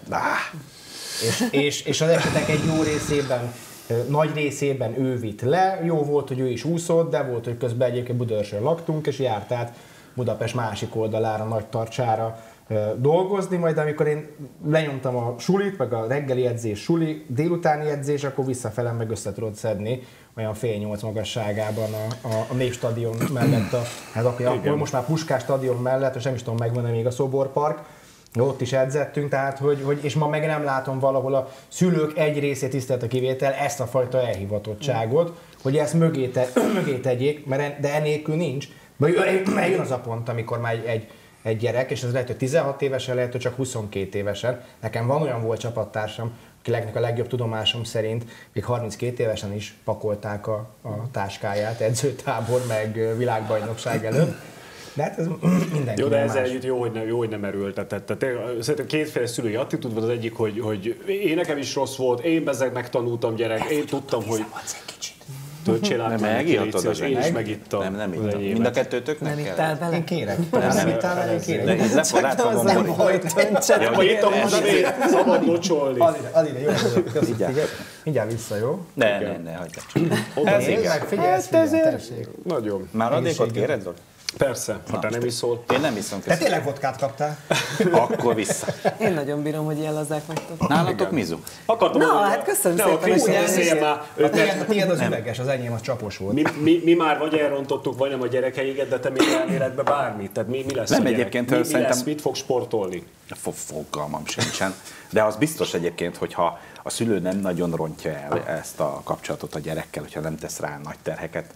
S3: És az esetek egy jó részében, nagy részében ő vitt le, jó volt, hogy ő is úszott, de volt, hogy közben egyébként Budaörsön laktunk, és járt át Budapest másik oldalára, Nagytarcsára dolgozni, majd amikor én lenyomtam a sulit, meg a reggeli edzés suli, délutáni edzés, akkor visszafele meg össze tudod szedni olyan 7-8 magasságában a Népstadion mellett, hát akkor most már Puskás stadion mellett, és nem is tudom megmondani még a Szoborpark, ott is edzettünk, tehát és ma meg nem látom valahol a szülők egy részét, tisztelt a kivétel, ezt a fajta elhivatottságot, hogy ezt mögé tegyék, de enélkül nincs. Mert jön az a pont, amikor már egy gyerek, és ez lehet, hogy 16 évesen, lehet, hogy csak 22 évesen. Nekem van olyan volt csapattársam, akinek a legjobb tudomásom szerint még 32 évesen is pakolták a táskáját edzőtábor, meg világbajnokság előtt. De hát ez mindenki.
S2: Jó, de ezzel együtt jó, hogy nem erőltetett. Tehát szerintem kétféle szülői attitúd van, az egyik, hogy én nekem is rossz volt, én bezzeg megtanultam gyerek, én tudtam, hogy... Töltsél át,
S5: megírtad az
S2: én is megittam.
S5: Nem ittam. Mind a kettőtöknek
S1: Nem
S5: kell?
S1: ittál bele?
S3: Én kérek. Nem ittál vele, én kérek.
S1: Csak te az nem volt töntset.
S2: Hogy itt a mosvét, szabad locsolni.
S3: Az ide, jó, köszönjük. Mindjárt vissza, jó?
S5: Ne, hagyjál csak.
S3: Ez meg figyelj, tessék.
S2: Nagyon.
S5: Már adékot kéred, Zoli?
S2: Persze, ha te nem iszol.
S5: Én nem iszom,
S3: Te
S5: köszönöm.
S3: tényleg vodkát kaptál?
S5: Akkor vissza.
S1: Én nagyon bírom, hogy ilyen lazák vagytok.
S5: Nálatok mizu?
S2: Akartam
S1: Na,
S2: mondani,
S1: hát köszönöm
S2: ne,
S1: szépen,
S2: a Krisztián
S1: hogy
S2: beszéljen már.
S3: A tiéd az üveges, az enyém az csapos volt.
S2: Mi már vagy elrontottuk, vagy nem a gyerekeiket, de te még elméletbe bármit. Tehát mi lesz
S5: Nem,
S2: a gyerek?
S5: egyébként
S2: mi
S5: szerintem-
S2: lesz, mit fog sportolni?
S5: Fogalmam sincsen. De az biztos egyébként, hogyha a szülő nem nagyon rontja el ezt a kapcsolatot a gyerekkel, hogyha nem tesz rá nagy terheket,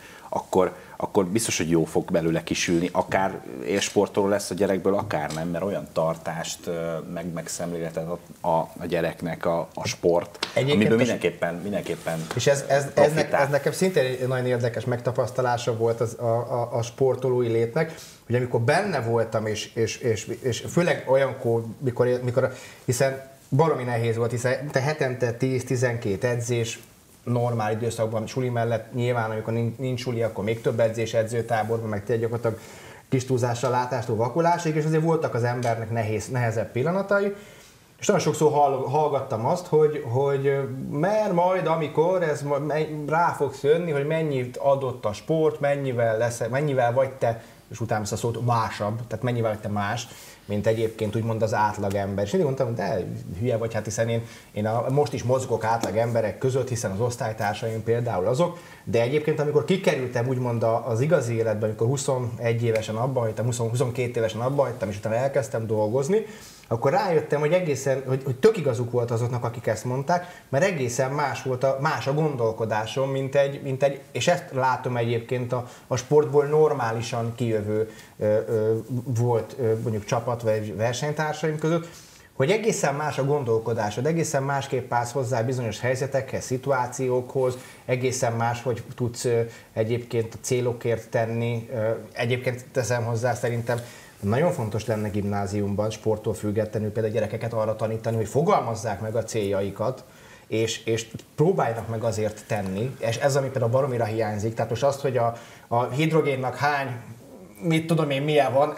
S5: akkor biztos, hogy jó fog belőle kisülni. Akár élsportoló lesz a gyerekből, akár nem, mert olyan tartást, meg szemléletet a gyereknek a sport,
S3: Egyébként
S5: amiből mindenképpen
S3: És ez nekem szintén egy nagyon érdekes megtapasztalása volt a sportolói létnek, hogy amikor benne voltam, és főleg olyankor, mikor hiszen baromi nehéz volt, hiszen te hetente 10-12 edzés, normál időszakban, suli mellett nyilván, amikor nincs suli, akkor még több edzés edzőtáborban, meg tényleg gyakorlatilag kis túlzással látástól vakulásig, és azért voltak az embernek nehezebb pillanatai, és nagyon sokszor hallgattam azt, hogy mert majd amikor ez rá fogsz jönni, hogy mennyit adott a sport, mennyivel vagy te, és utána ezt a szót másabb, tehát mennyivel vagy te más, mint egyébként úgymond az átlagember. És mindig mondtam, de hülye vagy, hát hiszen én most is mozgok átlag emberek között, hiszen az osztálytársaim például azok, de egyébként amikor kikerültem úgymond az igazi életben, amikor 21 évesen abba hagytam, 22 évesen abba hagytam, és utána elkezdtem dolgozni, akkor rájöttem, hogy tök igazuk volt azoknak, akik ezt mondták, mert egészen más a gondolkodásom, mint egy, és ezt látom egyébként a sportból normálisan kijövő volt mondjuk csapat vagy versenytársaim között, hogy egészen más a gondolkodásod, egészen másképp állsz hozzá bizonyos helyzetekhez, szituációkhoz, egészen más, hogy tudsz egyébként a célokért tenni. Egyébként teszem hozzá, szerintem nagyon fontos lenne gimnáziumban, sporttól függetlenül például a gyerekeket arra tanítani, hogy fogalmazzák meg a céljaikat, és próbáljanak meg azért tenni, és ez, ami például baromira hiányzik. Tehát most azt, hogy a hidrogénnak hány, mit tudom én, milyen van,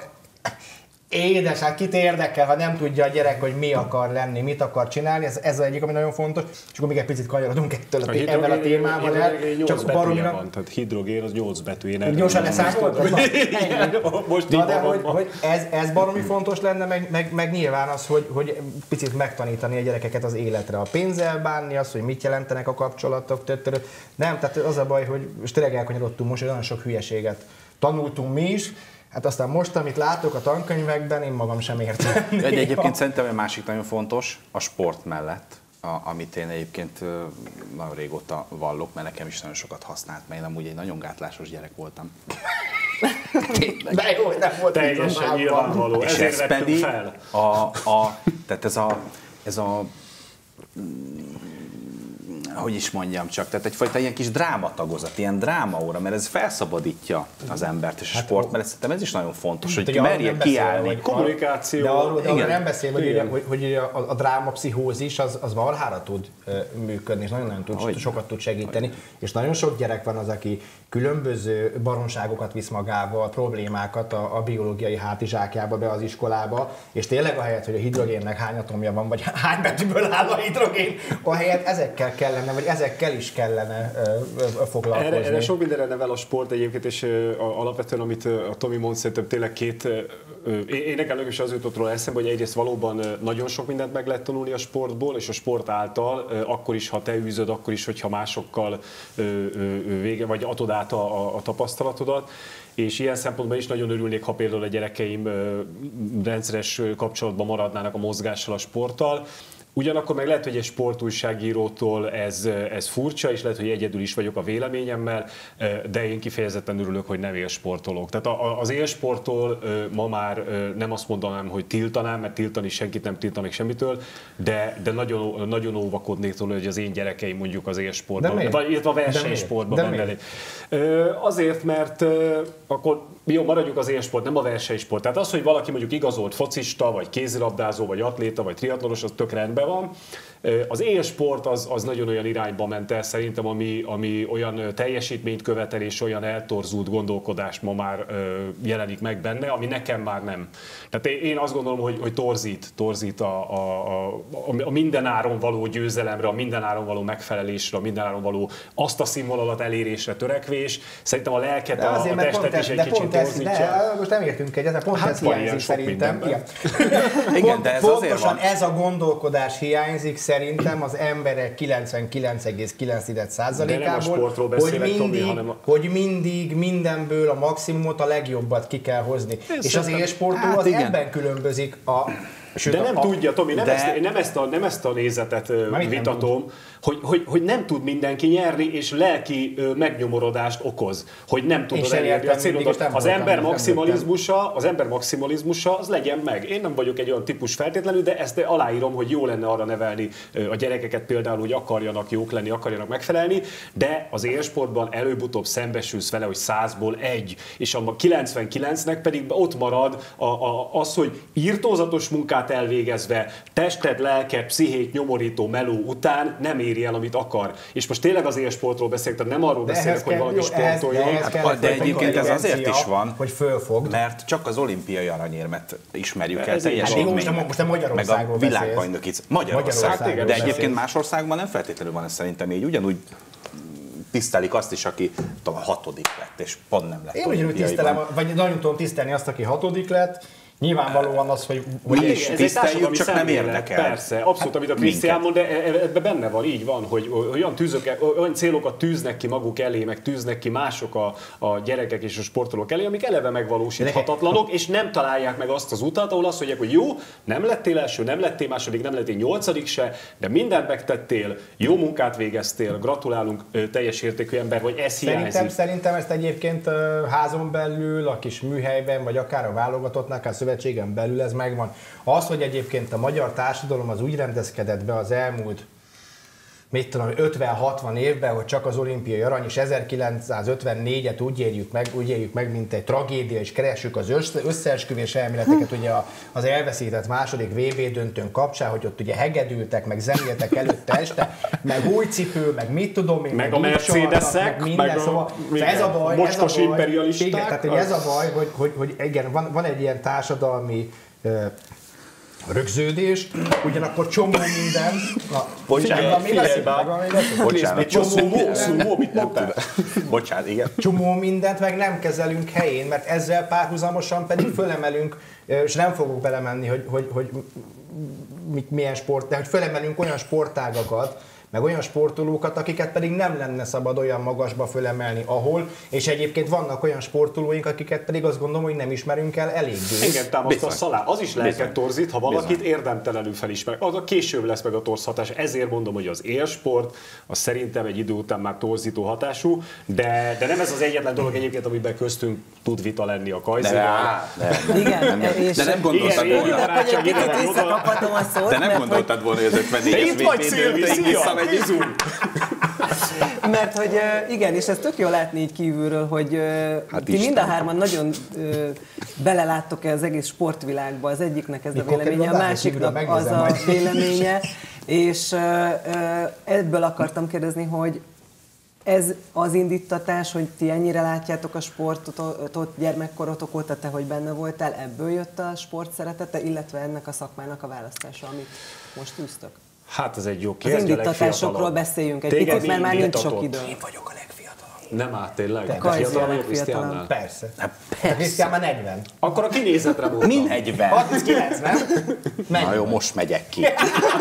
S3: édes, hát kit érdekel, ha nem tudja a gyerek, hogy mi akar lenni, mit akar csinálni, ez az egyik, ami nagyon fontos, és akkor még egy picit kanyarodunk ebben a témával el.
S2: Csak baromira van, tehát hidrogén az 8 betű.
S3: Gyorsan leszámoltad?
S2: Most
S3: na, de hogy ez baromi fontos lenne, meg nyilván az, hogy picit megtanítani a gyerekeket az életre, a pénzzel bánni, az, hogy mit jelentenek a kapcsolatok, nem, tehát az a baj, hogy tényleg elkanyarodtunk most, hogy nagyon sok hülyeséget tanultunk mi is. Hát aztán most, amit látok a tankönyvekben, én magam sem értem.
S5: Egyébként szerintem egy másik nagyon fontos, a sport mellett, amit én egyébként nagyon régóta vallok, mert nekem is nagyon sokat használt, mert én amúgy egy nagyon gátlásos gyerek voltam.
S3: De jó, nem volt
S2: teljesen nyilvánvaló,
S5: és
S2: ezért
S5: ez pedig
S2: fel.
S5: Tehát ez a hogy is mondjam csak, tehát egyfajta ilyen kis drámatagozat, ilyen drámaóra, mert ez felszabadítja az embert és a sport, mert szerintem ez is nagyon fontos, hogy merje kiállni.
S2: Kommunikáció.
S3: De arról nem beszél, hogy a drámapszichózis az valhára tud működni, és nagyon-nagyon sokat tud segíteni, és nagyon sok gyerek van az, aki különböző baromságokat visz magával, problémákat a biológiai hátizsákjába be az iskolába, és tényleg ahelyett, hogy a hidrogénnek hány atomja van, vagy hány betűből áll a hidrogén, ahelyett ezekkel kellene, vagy ezekkel is kellene foglalkozni.
S2: Erre sok mindenre nevel a sport egyébként, és alapvetően, amit a Tomi mond, szerintem tényleg én nekem is az jutott róla eszembe, hogy egyrészt valóban nagyon sok mindent meg lehet tanulni a sportból, és a sport által, akkor is, ha te űzöd, akkor is, hogyha másokkal vagy adod át a tapasztalatodat. És ilyen szempontból is nagyon örülnék, ha például a gyerekeim rendszeres kapcsolatban maradnának a mozgással, a sporttal. Ugyanakkor meg lehet, hogy egy sportújságírótól ez furcsa, és lehet, hogy egyedül is vagyok a véleményemmel, de én kifejezetten örülök, hogy nem élsportolok. Tehát az élsporttól ma már nem azt mondanám, hogy tiltanám, mert tiltani senkit nem tiltanék semmitől, de nagyon, nagyon óvakodnék tőle, hogy az én gyerekeim mondjuk az élsportban, illetve a versenysportban mennék. Azért, mert akkor jó, maradjuk az élsport, nem a versenysport. Tehát az, hogy valaki mondjuk igazolt focista, vagy kézilabdázó, vagy atléta, vagy triatlonos, az tök rendben van. Az élsport az nagyon olyan irányba ment el szerintem, ami olyan teljesítményt követel és olyan eltorzult gondolkodást ma már jelenik meg benne, ami nekem már nem. Tehát én azt gondolom, hogy torzít a mindenáron való győzelemre, a mindenáron való megfelelésre, a mindenáron való azt a színvonalat elérésre törekvés. Szerintem a lelket, a testet is egy kicsit torzítja.
S3: Most nem értünk egyet, pont ez hiányzik szerintem.
S5: Igen, de ez azért van.
S3: Ez a gondolkodás hiányzik szerintem az emberek 99,9%-ából, hogy mindig mindenből a maximumot, a legjobbat ki kell hozni. És az élsportról az ebben különbözik a...
S2: De nem tudja, Tomi, nem ezt a nézetet vitatom, hogy nem tud mindenki nyerni, és lelki megnyomorodást okoz, hogy nem tudod elérni a célodat. Az ember maximalizmusa az legyen meg. Én nem vagyok egy olyan típus feltétlenül, de ezt aláírom, hogy jó lenne arra nevelni a gyerekeket például, hogy akarjanak jók lenni, akarjanak megfelelni, de az élsportban előbb-utóbb szembesülsz vele, hogy 100-ból 1, és a 99-nek pedig ott marad az, hogy írtózatos munkát elvégezve, tested, lelked, pszichét nyomorító meló után nem éri el, amit akar. És most tényleg az élsportról beszélek, tehát nem arról beszélek, hogy valaki sportoljon.
S5: De egyébként ez azért is van,
S3: hogy fölfogd,
S5: mert csak az olimpiai aranyérmet ismerjük el
S3: most Magyarországról
S5: meg a világbajnoki. Magyarország. De egyébként más országban nem feltétlenül van ez szerintem így. Ugyanúgy tisztelik azt is, aki a 6. lett, és pont nem lett.
S3: Én ugyanúgy tisztelem, vagy nagyon tudom tisztelni azt, aki 6. lett. Nyilvánvalóan az, hogy
S5: is tiszteljük, csak nem érdekel.
S2: Persze, abszolút, amit a Krisztián mond, de ebben benne van, így van, hogy olyan célokat tűznek ki maguk elé, meg tűznek ki mások a gyerekek és a sportolók elé, amik eleve megvalósíthatatlanok, és nem találják meg azt az utat, ahol azt mondják, hogy jó, nem lettél első, nem lettél második, nem lettél 8. se, de mindent megtettél, jó munkát végeztél, gratulálunk, teljes értékű ember, vagy ez hiányzik.
S3: Szerintem ezt egyébként házon belül, a kis műhelyben, vagy akár a válogatottnál, a szövetségen belül ez megvan. Az, hogy egyébként a magyar társadalom az úgy rendezkedett be az elmúlt 50-60 évben, hogy csak az olimpiai arany, és 1954-et úgy éljük meg, mint egy tragédia, és keressük az összeesküvés elméleteket ugye az elveszített második VB döntőn kapcsán, hogy ott ugye hegedültek, meg zenéltek előtte este, meg új cipő, meg mit tudom én,
S2: meg a Mercedesek,
S3: meg ez a baj,
S2: mocskos imperialisták.
S3: Igen, tehát ez a baj, hogy igen, van egy ilyen társadalmi rögződés, ugyanakkor csomó minden...
S5: Bocsánat, igen.
S3: Csomó mindent meg nem kezelünk helyén, mert ezzel párhuzamosan pedig fölemelünk, és nem fogok belemenni, hogy milyen sport, de hogy fölemelünk olyan sportágakat, meg olyan sportolókat, akiket pedig nem lenne szabad olyan magasba fölemelni, ahol, és egyébként vannak olyan sportolóink, akiket pedig azt gondolom, hogy nem ismerünk el eléggé.
S2: Engem támaszt a Szalá. Az is lelket torzít, ha valakit érdemtelenül felismer. Az a később lesz meg a torzhatás. Ezért mondom, hogy az élsport, az szerintem egy idő után már torzító hatású, de nem ez az egyetlen dolog egyébként, amiben köztünk tud vita lenni a Kajzival.
S5: De nem gondoltad volna. De nem gondoltad volna, hogy az 54-es VB-ből egy izum.
S1: Mert hogy igen, és ez tök jó látni így kívülről, hogy ti mind a hárman nagyon beleláttok az egész sportvilágba. Az egyiknek ez a véleménye, a másiknak az a véleménye. És ebből akartam kérdezni, hogy ez az indítatás, hogy ti ennyire látjátok a sportot gyermekkorotok óta, te hogy benne voltál, ebből jött a sport szeretete, illetve ennek a szakmának a választása, amit most űztök?
S2: Hát ez egy jó kérdés.
S1: Az indítatásokról beszéljünk egy picit, mert már nincs sok idő.
S3: Én vagyok a legfiatalabb.
S2: Nem áll, tényleg?
S1: Te fiatalabb vagy Krisztiánnál?
S3: Persze. Krisztián már 40.
S2: Akkor a kinézetre voltam.
S5: Mi 40?
S3: 39, nem?
S5: Na jó, most megyek ki.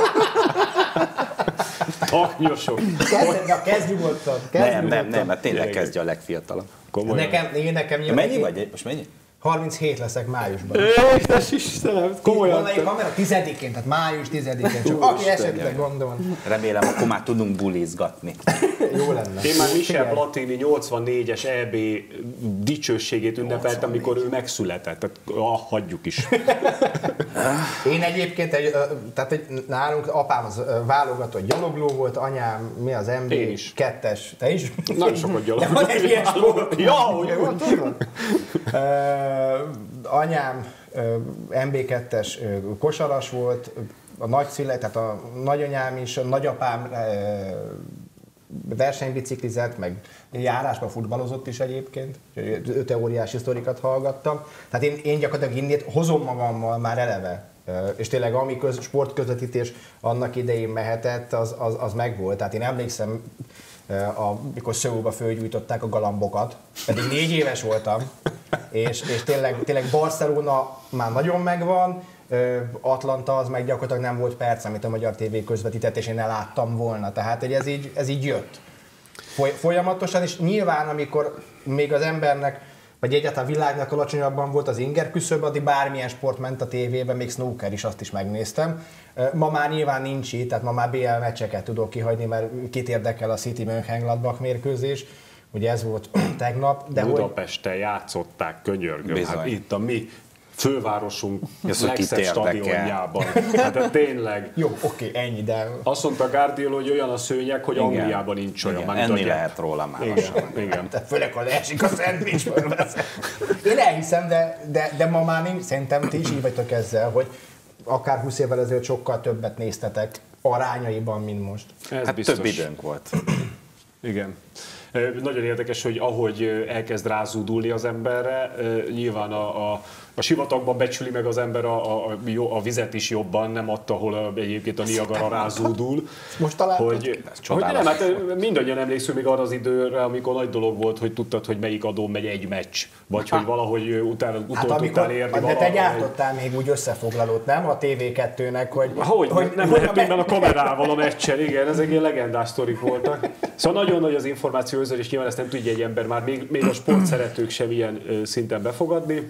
S2: Taknyosok.
S3: Kezdj nyugodtan.
S5: Nem, mert tényleg kezdje a legfiatalabb.
S3: Nekem
S5: mennyi vagy? Most mennyi?
S3: 37 leszek májusban.
S2: Édes Istenem, komolyan.
S3: Van a 10-én, tehát május 10-én, csak aki esetleg gondol.
S5: Remélem, akkor már tudunk bulizgatni.
S3: Jó lenne.
S2: Én már Michel Platini 84-es EB dicsőségét ünnepeltem, amikor ő megszületett. Tehát hagyjuk is.
S3: Én egyébként, nálunk apám az válogatott gyalogló volt, anyám mi az MB2-es. Te is?
S2: Nagyon sokat gyalogló.
S3: De van egy ilyen sport.
S2: Ja, hogy
S3: anyám MB2-es kosaras volt, a nagyszüleit, tehát a nagyanyám is, a nagyapám versenybiciklizett, meg járásban futballozott is egyébként, ő teóriás sztorikat hallgattam. Tehát én gyakorlatilag innét hozom magammal már eleve. És tényleg ami sportközvetítés annak idején mehetett, az megvolt. Tehát én emlékszem, amikor Szöulba fölgyújtották a galambokat, pedig 4 éves voltam, és tényleg Barcelona már nagyon megvan, Atlanta az meg gyakorlatilag nem volt perc, amit a Magyar TV közvetített, és én eláttam volna. Tehát ez így jött. Folyamatosan, és nyilván amikor még az embernek, vagy egyáltalán a világnak alacsonyabban volt az inger küszöb, addig bármilyen sport ment a tévében, még snooker is, azt is megnéztem. Ma már nyilván nincs így, tehát ma már BL meccseket tudok kihagyni, mert kit érdekel a City Mönchengladbach mérkőzés. Ugye ez volt tegnap. De
S2: Budapesten játszották, könyörgöm. Hát itt a mi fővárosunk legszebb stadionjában. Hát tényleg.
S3: Jó, oké, ennyi, de...
S2: Azt mondta Guardiola, hogy olyan a szőnyeg, hogy Angliában nincs olyan.
S5: Igen, enni lehet róla már.
S2: Igen.
S3: Tehát főleg, ha leesik a szendvicsből. Én elhiszem, de ma már nincs. Szerintem ti is így vagytok ezzel, hogy akár 20 évvel ezelőtt sokkal többet néztetek arányaiban, mint most.
S5: Hát biztos. Több időnk volt.
S2: Igen. Nagyon érdekes, hogy ahogy elkezd rázúdulni az emberre, nyilván a sivatagban becsüli meg az ember a vizet is jobban, nem ott, ahol egyébként a Niagara rázúdul.
S3: Most találtad?
S2: Hogy nem, hát mindannyian emlékszünk még arra az időre, amikor nagy dolog volt, hogy tudtad, hogy melyik adón megy egy meccs, vagy hogy valahogy utána tudtál érni.
S3: De te gyártottál még úgy összefoglalót, nem? A TV2-nek, hogy
S2: nem lehetünk benne a kamerával a meccsen, igen, ezek ilyen legendás sztorik voltak. Szóval nagyon nagy az információ özöl, és nyilván ezt nem tudja egy ember már, még a sportszeretők sem ilyen szinten befogadni.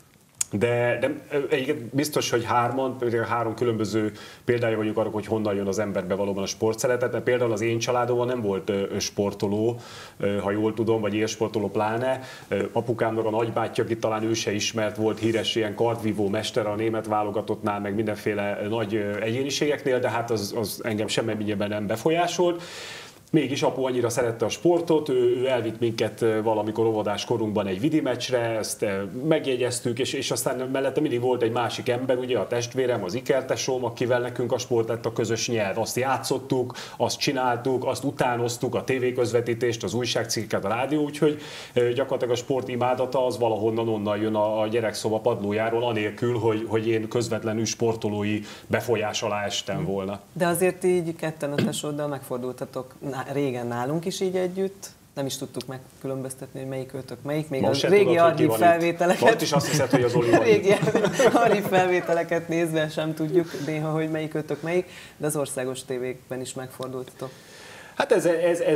S2: De egyébként biztos, hogy három különböző példája vagyunk arra, hogy honnan jön az emberbe valóban a sportszeretet, mert például az én családomban nem volt sportoló, ha jól tudom, vagy élsportoló pláne. Apukámnak a nagybátyja, akit talán ő se ismert, volt híres ilyen kardvívó mester a német válogatottnál, meg mindenféle nagy egyéniségeknél, de hát az engem semmiben nem befolyásolt. Mégis apu annyira szerette a sportot, ő elvitt minket valamikor óvodás korunkban egy vidi meccsre, ezt megjegyeztük, és aztán mellette mindig volt egy másik ember, ugye a testvérem, az ikertesóm, akivel nekünk a sport lett a közös nyelv. Azt játszottuk, azt csináltuk, azt utánoztuk, a tévéközvetítést, az újságcikkeket, a rádió, úgyhogy gyakorlatilag a sport imádata az valahonnan onnan jön a gyerekszoba padlójáról, anélkül, hogy én közvetlenül sportolói befolyás alá estem volna.
S1: De azért így ketten a tesóddal megfordultatok régen nálunk is így együtt, nem is tudtuk megkülönböztetni, hogy melyik őtök melyik, még most a régi archív felvételeket.
S2: Most is azt hiszed, hogy az Oli van.
S1: Régi archív felvételeket nézve sem tudjuk néha, hogy melyik őtök melyik, de az országos tévékben is megfordultatok.
S2: Hát ez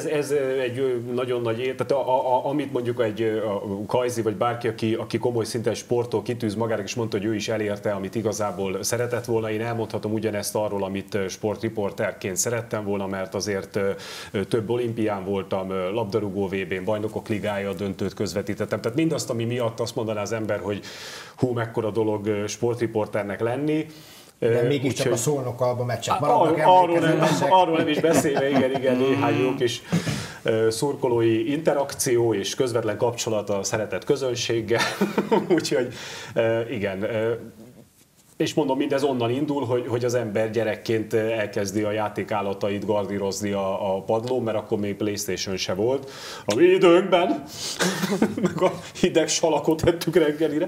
S2: egy nagyon nagy tehát amit mondjuk egy Kajzi vagy bárki, aki komoly szinten sporttól kitűz magának, és mondta, hogy ő is elérte, amit igazából szeretett volna. Én elmondhatom ugyanezt arról, amit sportriporterként szerettem volna, mert azért több olimpián voltam, labdarúgó VB-n, bajnokok ligája döntőt közvetítettem. Tehát mindazt, ami miatt azt mondaná az ember, hogy hú, mekkora dolog sportriporternek lenni.
S3: De mégiscsak a Szolnok-Alba meccsek
S2: maradnak arról nem is beszélve, igen, néhány jó kis szurkolói interakció és közvetlen kapcsolat a szeretett közönséggel. Úgyhogy igen. És mondom, mindez onnan indul, hogy az ember gyerekként elkezdi a játékállatait gardírozni a padlón, mert akkor még PlayStation se volt. A mi időnkben, meg a hideg salakot tettük reggelire.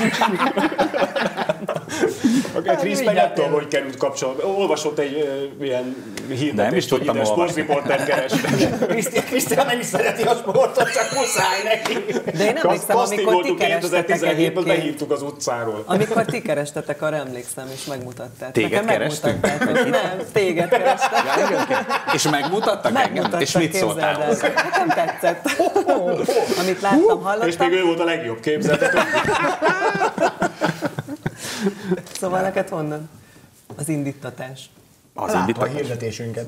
S2: A Krisz meg nem tudom, hogy került kapcsolatba. Olvasott egy ilyen hirdetést, hogy ide sportriporter kerestek.
S3: Krisztián nem is szereti a sportot, csak muszáj neki.
S1: De én emlékszem, amikor ti kerestetek egyébként.
S2: Behívtuk az utcáról.
S1: Amikor ti kerestetek, arra emlékszem, és megmutatták.
S5: Téged kerestünk?
S1: Nem, téged kerestek.
S5: És megmutattak engem? És mit szóltál hozzá?
S1: Nem tetszett. Amit láttam, hallottam.
S2: És még ő volt a legjobb képzelt.
S1: Szóval neked honnan? Az indítatás.
S3: Látta a hirdetésünket.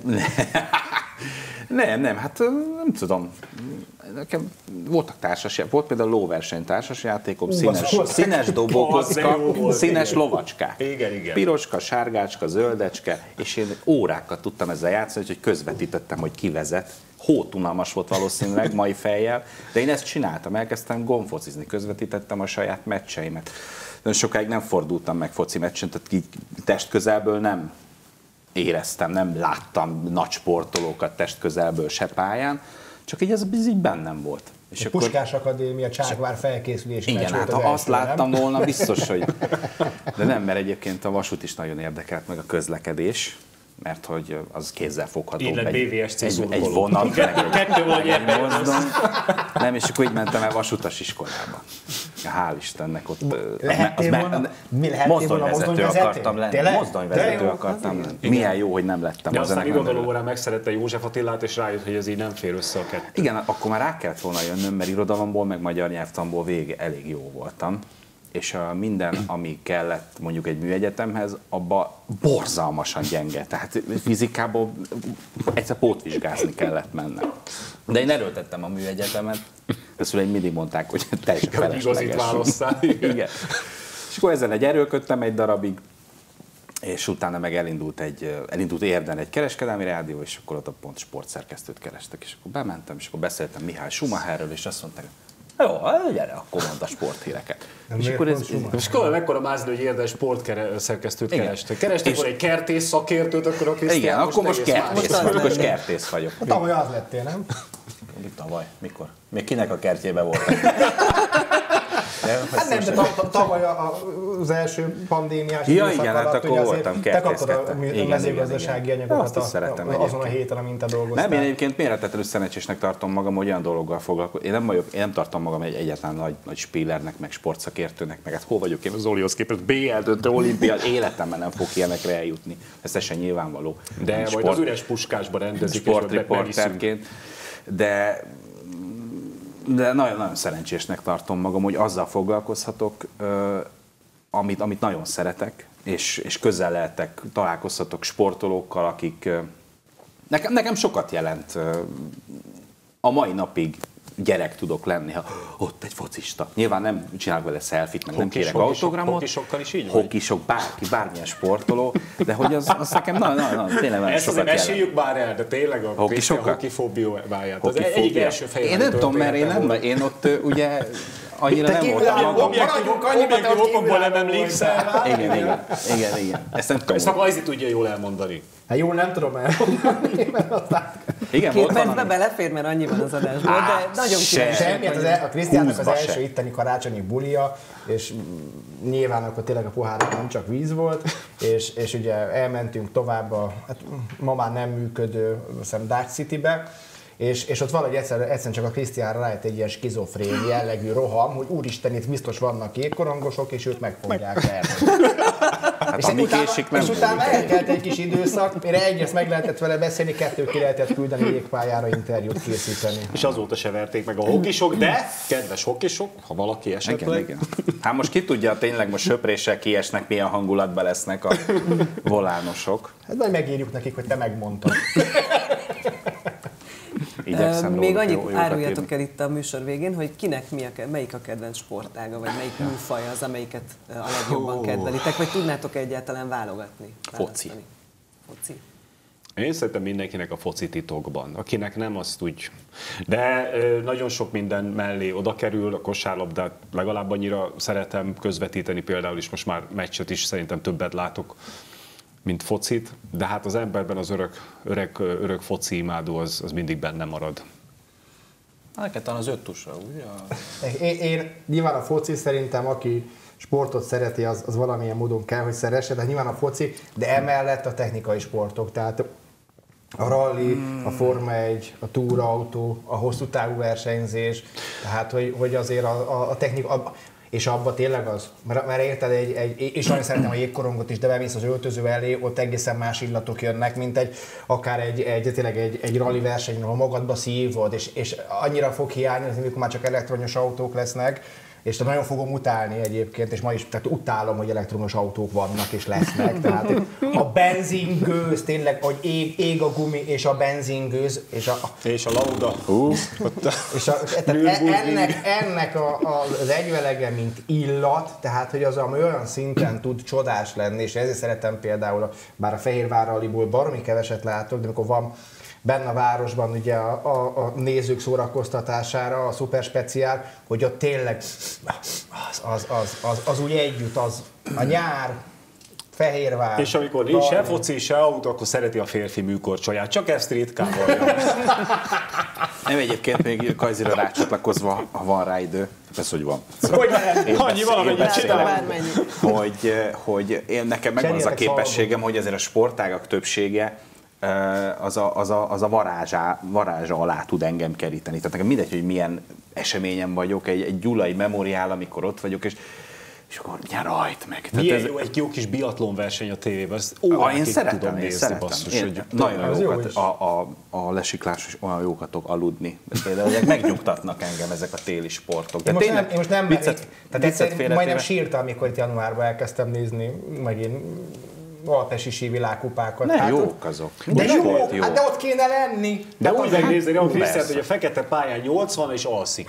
S5: Nem, hát nem tudom. Nekem voltak társasjáték, volt például lóverseny társasjátékom, színes dobókocka, színes lovacskák.
S2: Igen.
S5: Piroska, sárgácska, zöldecske, és én órákat tudtam ezzel játszani, hogy közvetítettem, hogy ki vezet. Hótunalmas volt valószínűleg mai fejjel, de én ezt csináltam, elkezdtem gomfocizni, közvetítettem a saját meccseimet. Nagyon sokáig nem fordultam meg foci meccsen, tehát így testközelből nem éreztem, nem láttam nagy sportolókat testközelből se pályán, csak így ez így bennem volt.
S3: És a Puskás Akadémia, Csákvár felkészülési
S5: igen, hát ha azt láttam volna, biztos, hogy... De nem, mert egyébként a vasút is nagyon érdekelt, meg a közlekedés, mert hogy az kézzel fogható. Egy vonat, meg egy mozdon. Nem, és akkor így mentem el vasutas iskolába. Hál' Istennek ott... Mozdonyvezető akartam lenni. Mozdonyvezető akartam lenni. Milyen jó, hogy nem lettem.
S2: De aztán irodalomórán megszerette József Attilát, és rájött, hogy ez így nem fér össze a kettő.
S5: Igen, akkor már rá kellett volna jönnöm, mert irodalomból, meg magyar nyelvtanból elég jó voltam. És minden, ami kellett mondjuk egy műegyetemhez, abba borzalmasan gyenge. Tehát fizikából egyszer pótvizsgázni kellett mennem. De én erőltettem a műegyetemet, a szüleim mindig mondták, hogy teljesen felesleges. Igen. És akkor ezzel erőlködtem egy darabig, és utána meg elindult Érden egy kereskedelmi rádió, és akkor ott pont sportszerkesztőt kerestek, és akkor bementem, és akkor beszéltem Mihály Schumacherről, és azt mondták, jó, gyere, akkor mondd a sporthíreket.
S2: És akkor mekkora mázni, hogy Érden sportszerkesztőt kerestek. Kerestek akkor egy kertész szakértőt, akkor a Krisztián.
S5: Igen, akkor most kertész vagyok.
S3: Tavaly az lettél, nem?
S5: Tavaly? Mikor? Még kinek a kertjében voltam?
S3: Hát nem, de tavaly az első pandémiás
S5: időszak alatt, hát akkor voltam,
S3: te kaptad a mezőgazdasági anyagokat azon a héten, amint te dolgoztál.
S5: Nem, én egyébként méretetlenül szerencsésnek tartom magam, hogy olyan dologgal foglalkozom. Én nem tartom magam egy egyáltalán nagy spillernek, meg sportszakértőnek, meg hát hol vagyok én az Zolihoz képest, BL döntő olimpián, életemben nem fog ilyenekre eljutni. Ez teljesen nyilvánvaló.
S2: De majd az üres Puskásba rendezik,
S5: sportriporterként. De nagyon szerencsésnek tartom magam, hogy azzal foglalkozhatok, amit nagyon szeretek, és közel lehetek, találkozhatok sportolókkal, akik nekem sokat jelent. A mai napig gyerek tudok lenni, ha ott egy focista. Nyilván nem csinálok vele selfit, meg nem kérek autogramot.
S2: Hokisokkal is így?
S5: Hokisok, bármilyen sportoló, de hogy az nekem tényleg nagyon sokat jelent.
S2: Ezt meséljük már el, de tényleg a hokifóbiáját. Az egyik első fejlődő.
S5: Én nem tudom, mert én ott ugye annyira nem voltam.
S2: Objektív okokból nem emlékszel.
S5: Igen.
S2: Ezt akkor Ajzi tudja jól elmondani.
S3: Hát jól nem tudom elmondani, mert aztán...
S1: Igen, 2 percbe belefér, mert annyi van az adásból, de nagyon
S3: kíváncsi. A Krisztiánnak az első itteni karácsonyi bulia, és nyilván akkor tényleg a pohárnak nem csak víz volt, és ugye elmentünk tovább hát ma már nem működő Dark Citybe, és ott valahogy egyszerűen csak a Krisztiánra rájött egy ilyen skizofrén jellegű roham, hogy úristen, itt biztos vannak jégkorongosok, és őt meg fogják verni. És utána eltelt egy kis időszak, mire egyrészt meg lehetett vele beszélni, 2 ki lehetett küldeni jégpályára interjút készíteni.
S2: És azóta se verték meg a hokisok, de kedves hokisok, ha valaki esetleg.
S5: Igen. Hát most ki tudja, tényleg most söpréssel kiesnek, milyen hangulatban lesznek a volánosok.
S3: Hát majd megírjuk nekik, hogy te megmondtad.
S1: Még annyit áruljatok el itt a műsor végén, hogy kinek melyik a kedvenc sportága, vagy melyik műfaj az, amelyiket a legjobban kedvelitek, vagy tudnátok egyáltalán válogatni?
S5: Foci.
S2: Én szerintem mindenkinek a foci titokban. Akinek nem, azt úgy. De nagyon sok minden mellé oda kerül, a kosárlabdát legalább annyira szeretem közvetíteni, például is most már meccset is szerintem többet látok, mint focit, de hát az emberben az öreg foci imádó az mindig benne marad.
S5: Neked talán az 5 tusra, ugye?
S3: Én nyilván a foci szerintem, aki sportot szereti, az valamilyen módon kell, hogy szeresse, de nyilván a foci, de emellett a technikai sportok, tehát a rally, a Forma 1, a túrautó, a hosszú távú versenyzés, tehát hogy azért a technika, és abban tényleg az, mert érted, és nagyon szeretem a jégkorongot is, de bemész az öltöző elé, ott egészen más illatok jönnek, mint akár egy rally verseny, ahol magadba szívod, és annyira fog hiányzni, amikor már csak elektromos autók lesznek, és nagyon fogom utálni egyébként, és ma is tehát utálom, hogy elektromos autók vannak és lesznek. Tehát a benzingőz, tényleg, hogy ég a gumi, és a benzingőz,
S2: és a lauda.
S3: És ennek az egyvelege, mint illat, tehát hogy az ami olyan szinten tud csodás lenni, és ezért szeretem például, bár a Fehérvár Rallyból baromi keveset látok, de amikor van benne a városban ugye a nézők szórakoztatására, a szuperspeciál, hogy ott tényleg az úgy együtt, az a nyár, Fehérvár.
S2: És amikor nincs se foci, se autó, akkor szereti a férfi műkorcsolyát. Csak ezt ritkán hallja.
S5: Nem, egyébként még Kajzira rácsatlakozva, ha van rá idő, persze, hogy van.
S2: Annyi valamennyit csinál.
S5: Hogy nekem megvan az a képességem, hogy azért a sportágak többsége az a varázsa alá tud engem keríteni. Tehát nekem mindegy, hogy milyen eseményen vagyok, egy gyulai memoriál, amikor ott vagyok, és akkor mindjárt rajt meg.
S2: Milyen jó, egy jó kis biatlon verseny a tévében, ezt órákig tudom nézni, basszus.
S5: Nagyon jókat, a lesiklás, olyan jókat tudok aludni. Például megnyugtatnak engem ezek a téli sportok.
S3: De én most nem majdnem sírtam, amikor itt januárban elkezdtem nézni megint alpesi sívilágkupákat.
S5: Ne, jók azok.
S3: De jó, hát de ott kéne lenni.
S2: De úgy megnézni, hogy a fekete pályán 80 és alszik.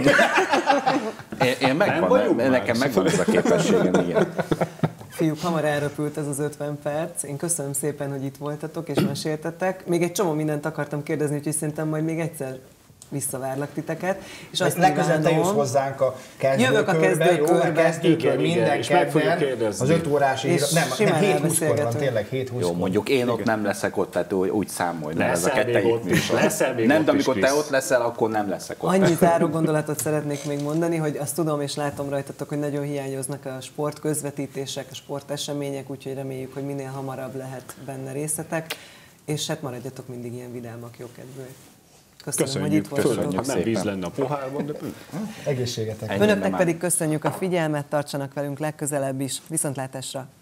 S5: Nekem megvan ez a képességem, igen.
S1: Fiúk, hamar elröpült ez az 50 perc. Én köszönöm szépen, hogy itt voltatok és meséltetek. Még egy csomó mindent akartam kérdezni, úgyhogy szerintem majd még egyszer visszavárlak titeket. És azt
S3: legközelebb te jössz hozzánk a kezdőkörbe, minden kedden, az 5 órás nem 7-20-kor van, tényleg 7-20-kor.
S5: Jó, mondjuk én ott nem leszek ott, tehát úgy számolj, mert ez a kettejük műsor.
S2: Nem,
S5: de amikor te ott leszel, akkor nem leszek ott.
S1: Annyi záró gondolatot szeretnék még mondani, hogy azt tudom és látom rajtatok, hogy nagyon hiányoznak a sport közvetítések, a sportesemények, úgyhogy reméljük, hogy minél hamarabb lehet benne részletek, és hát maradjatok mindig ilyen vidámak, jókedvűek. Köszönöm, hogy itt voltatok.
S2: Nem víz lenne a pohárban, de...
S3: Egészségetek.
S1: Önöknek pedig köszönjük a figyelmet, tartsanak velünk legközelebb is. Viszontlátásra!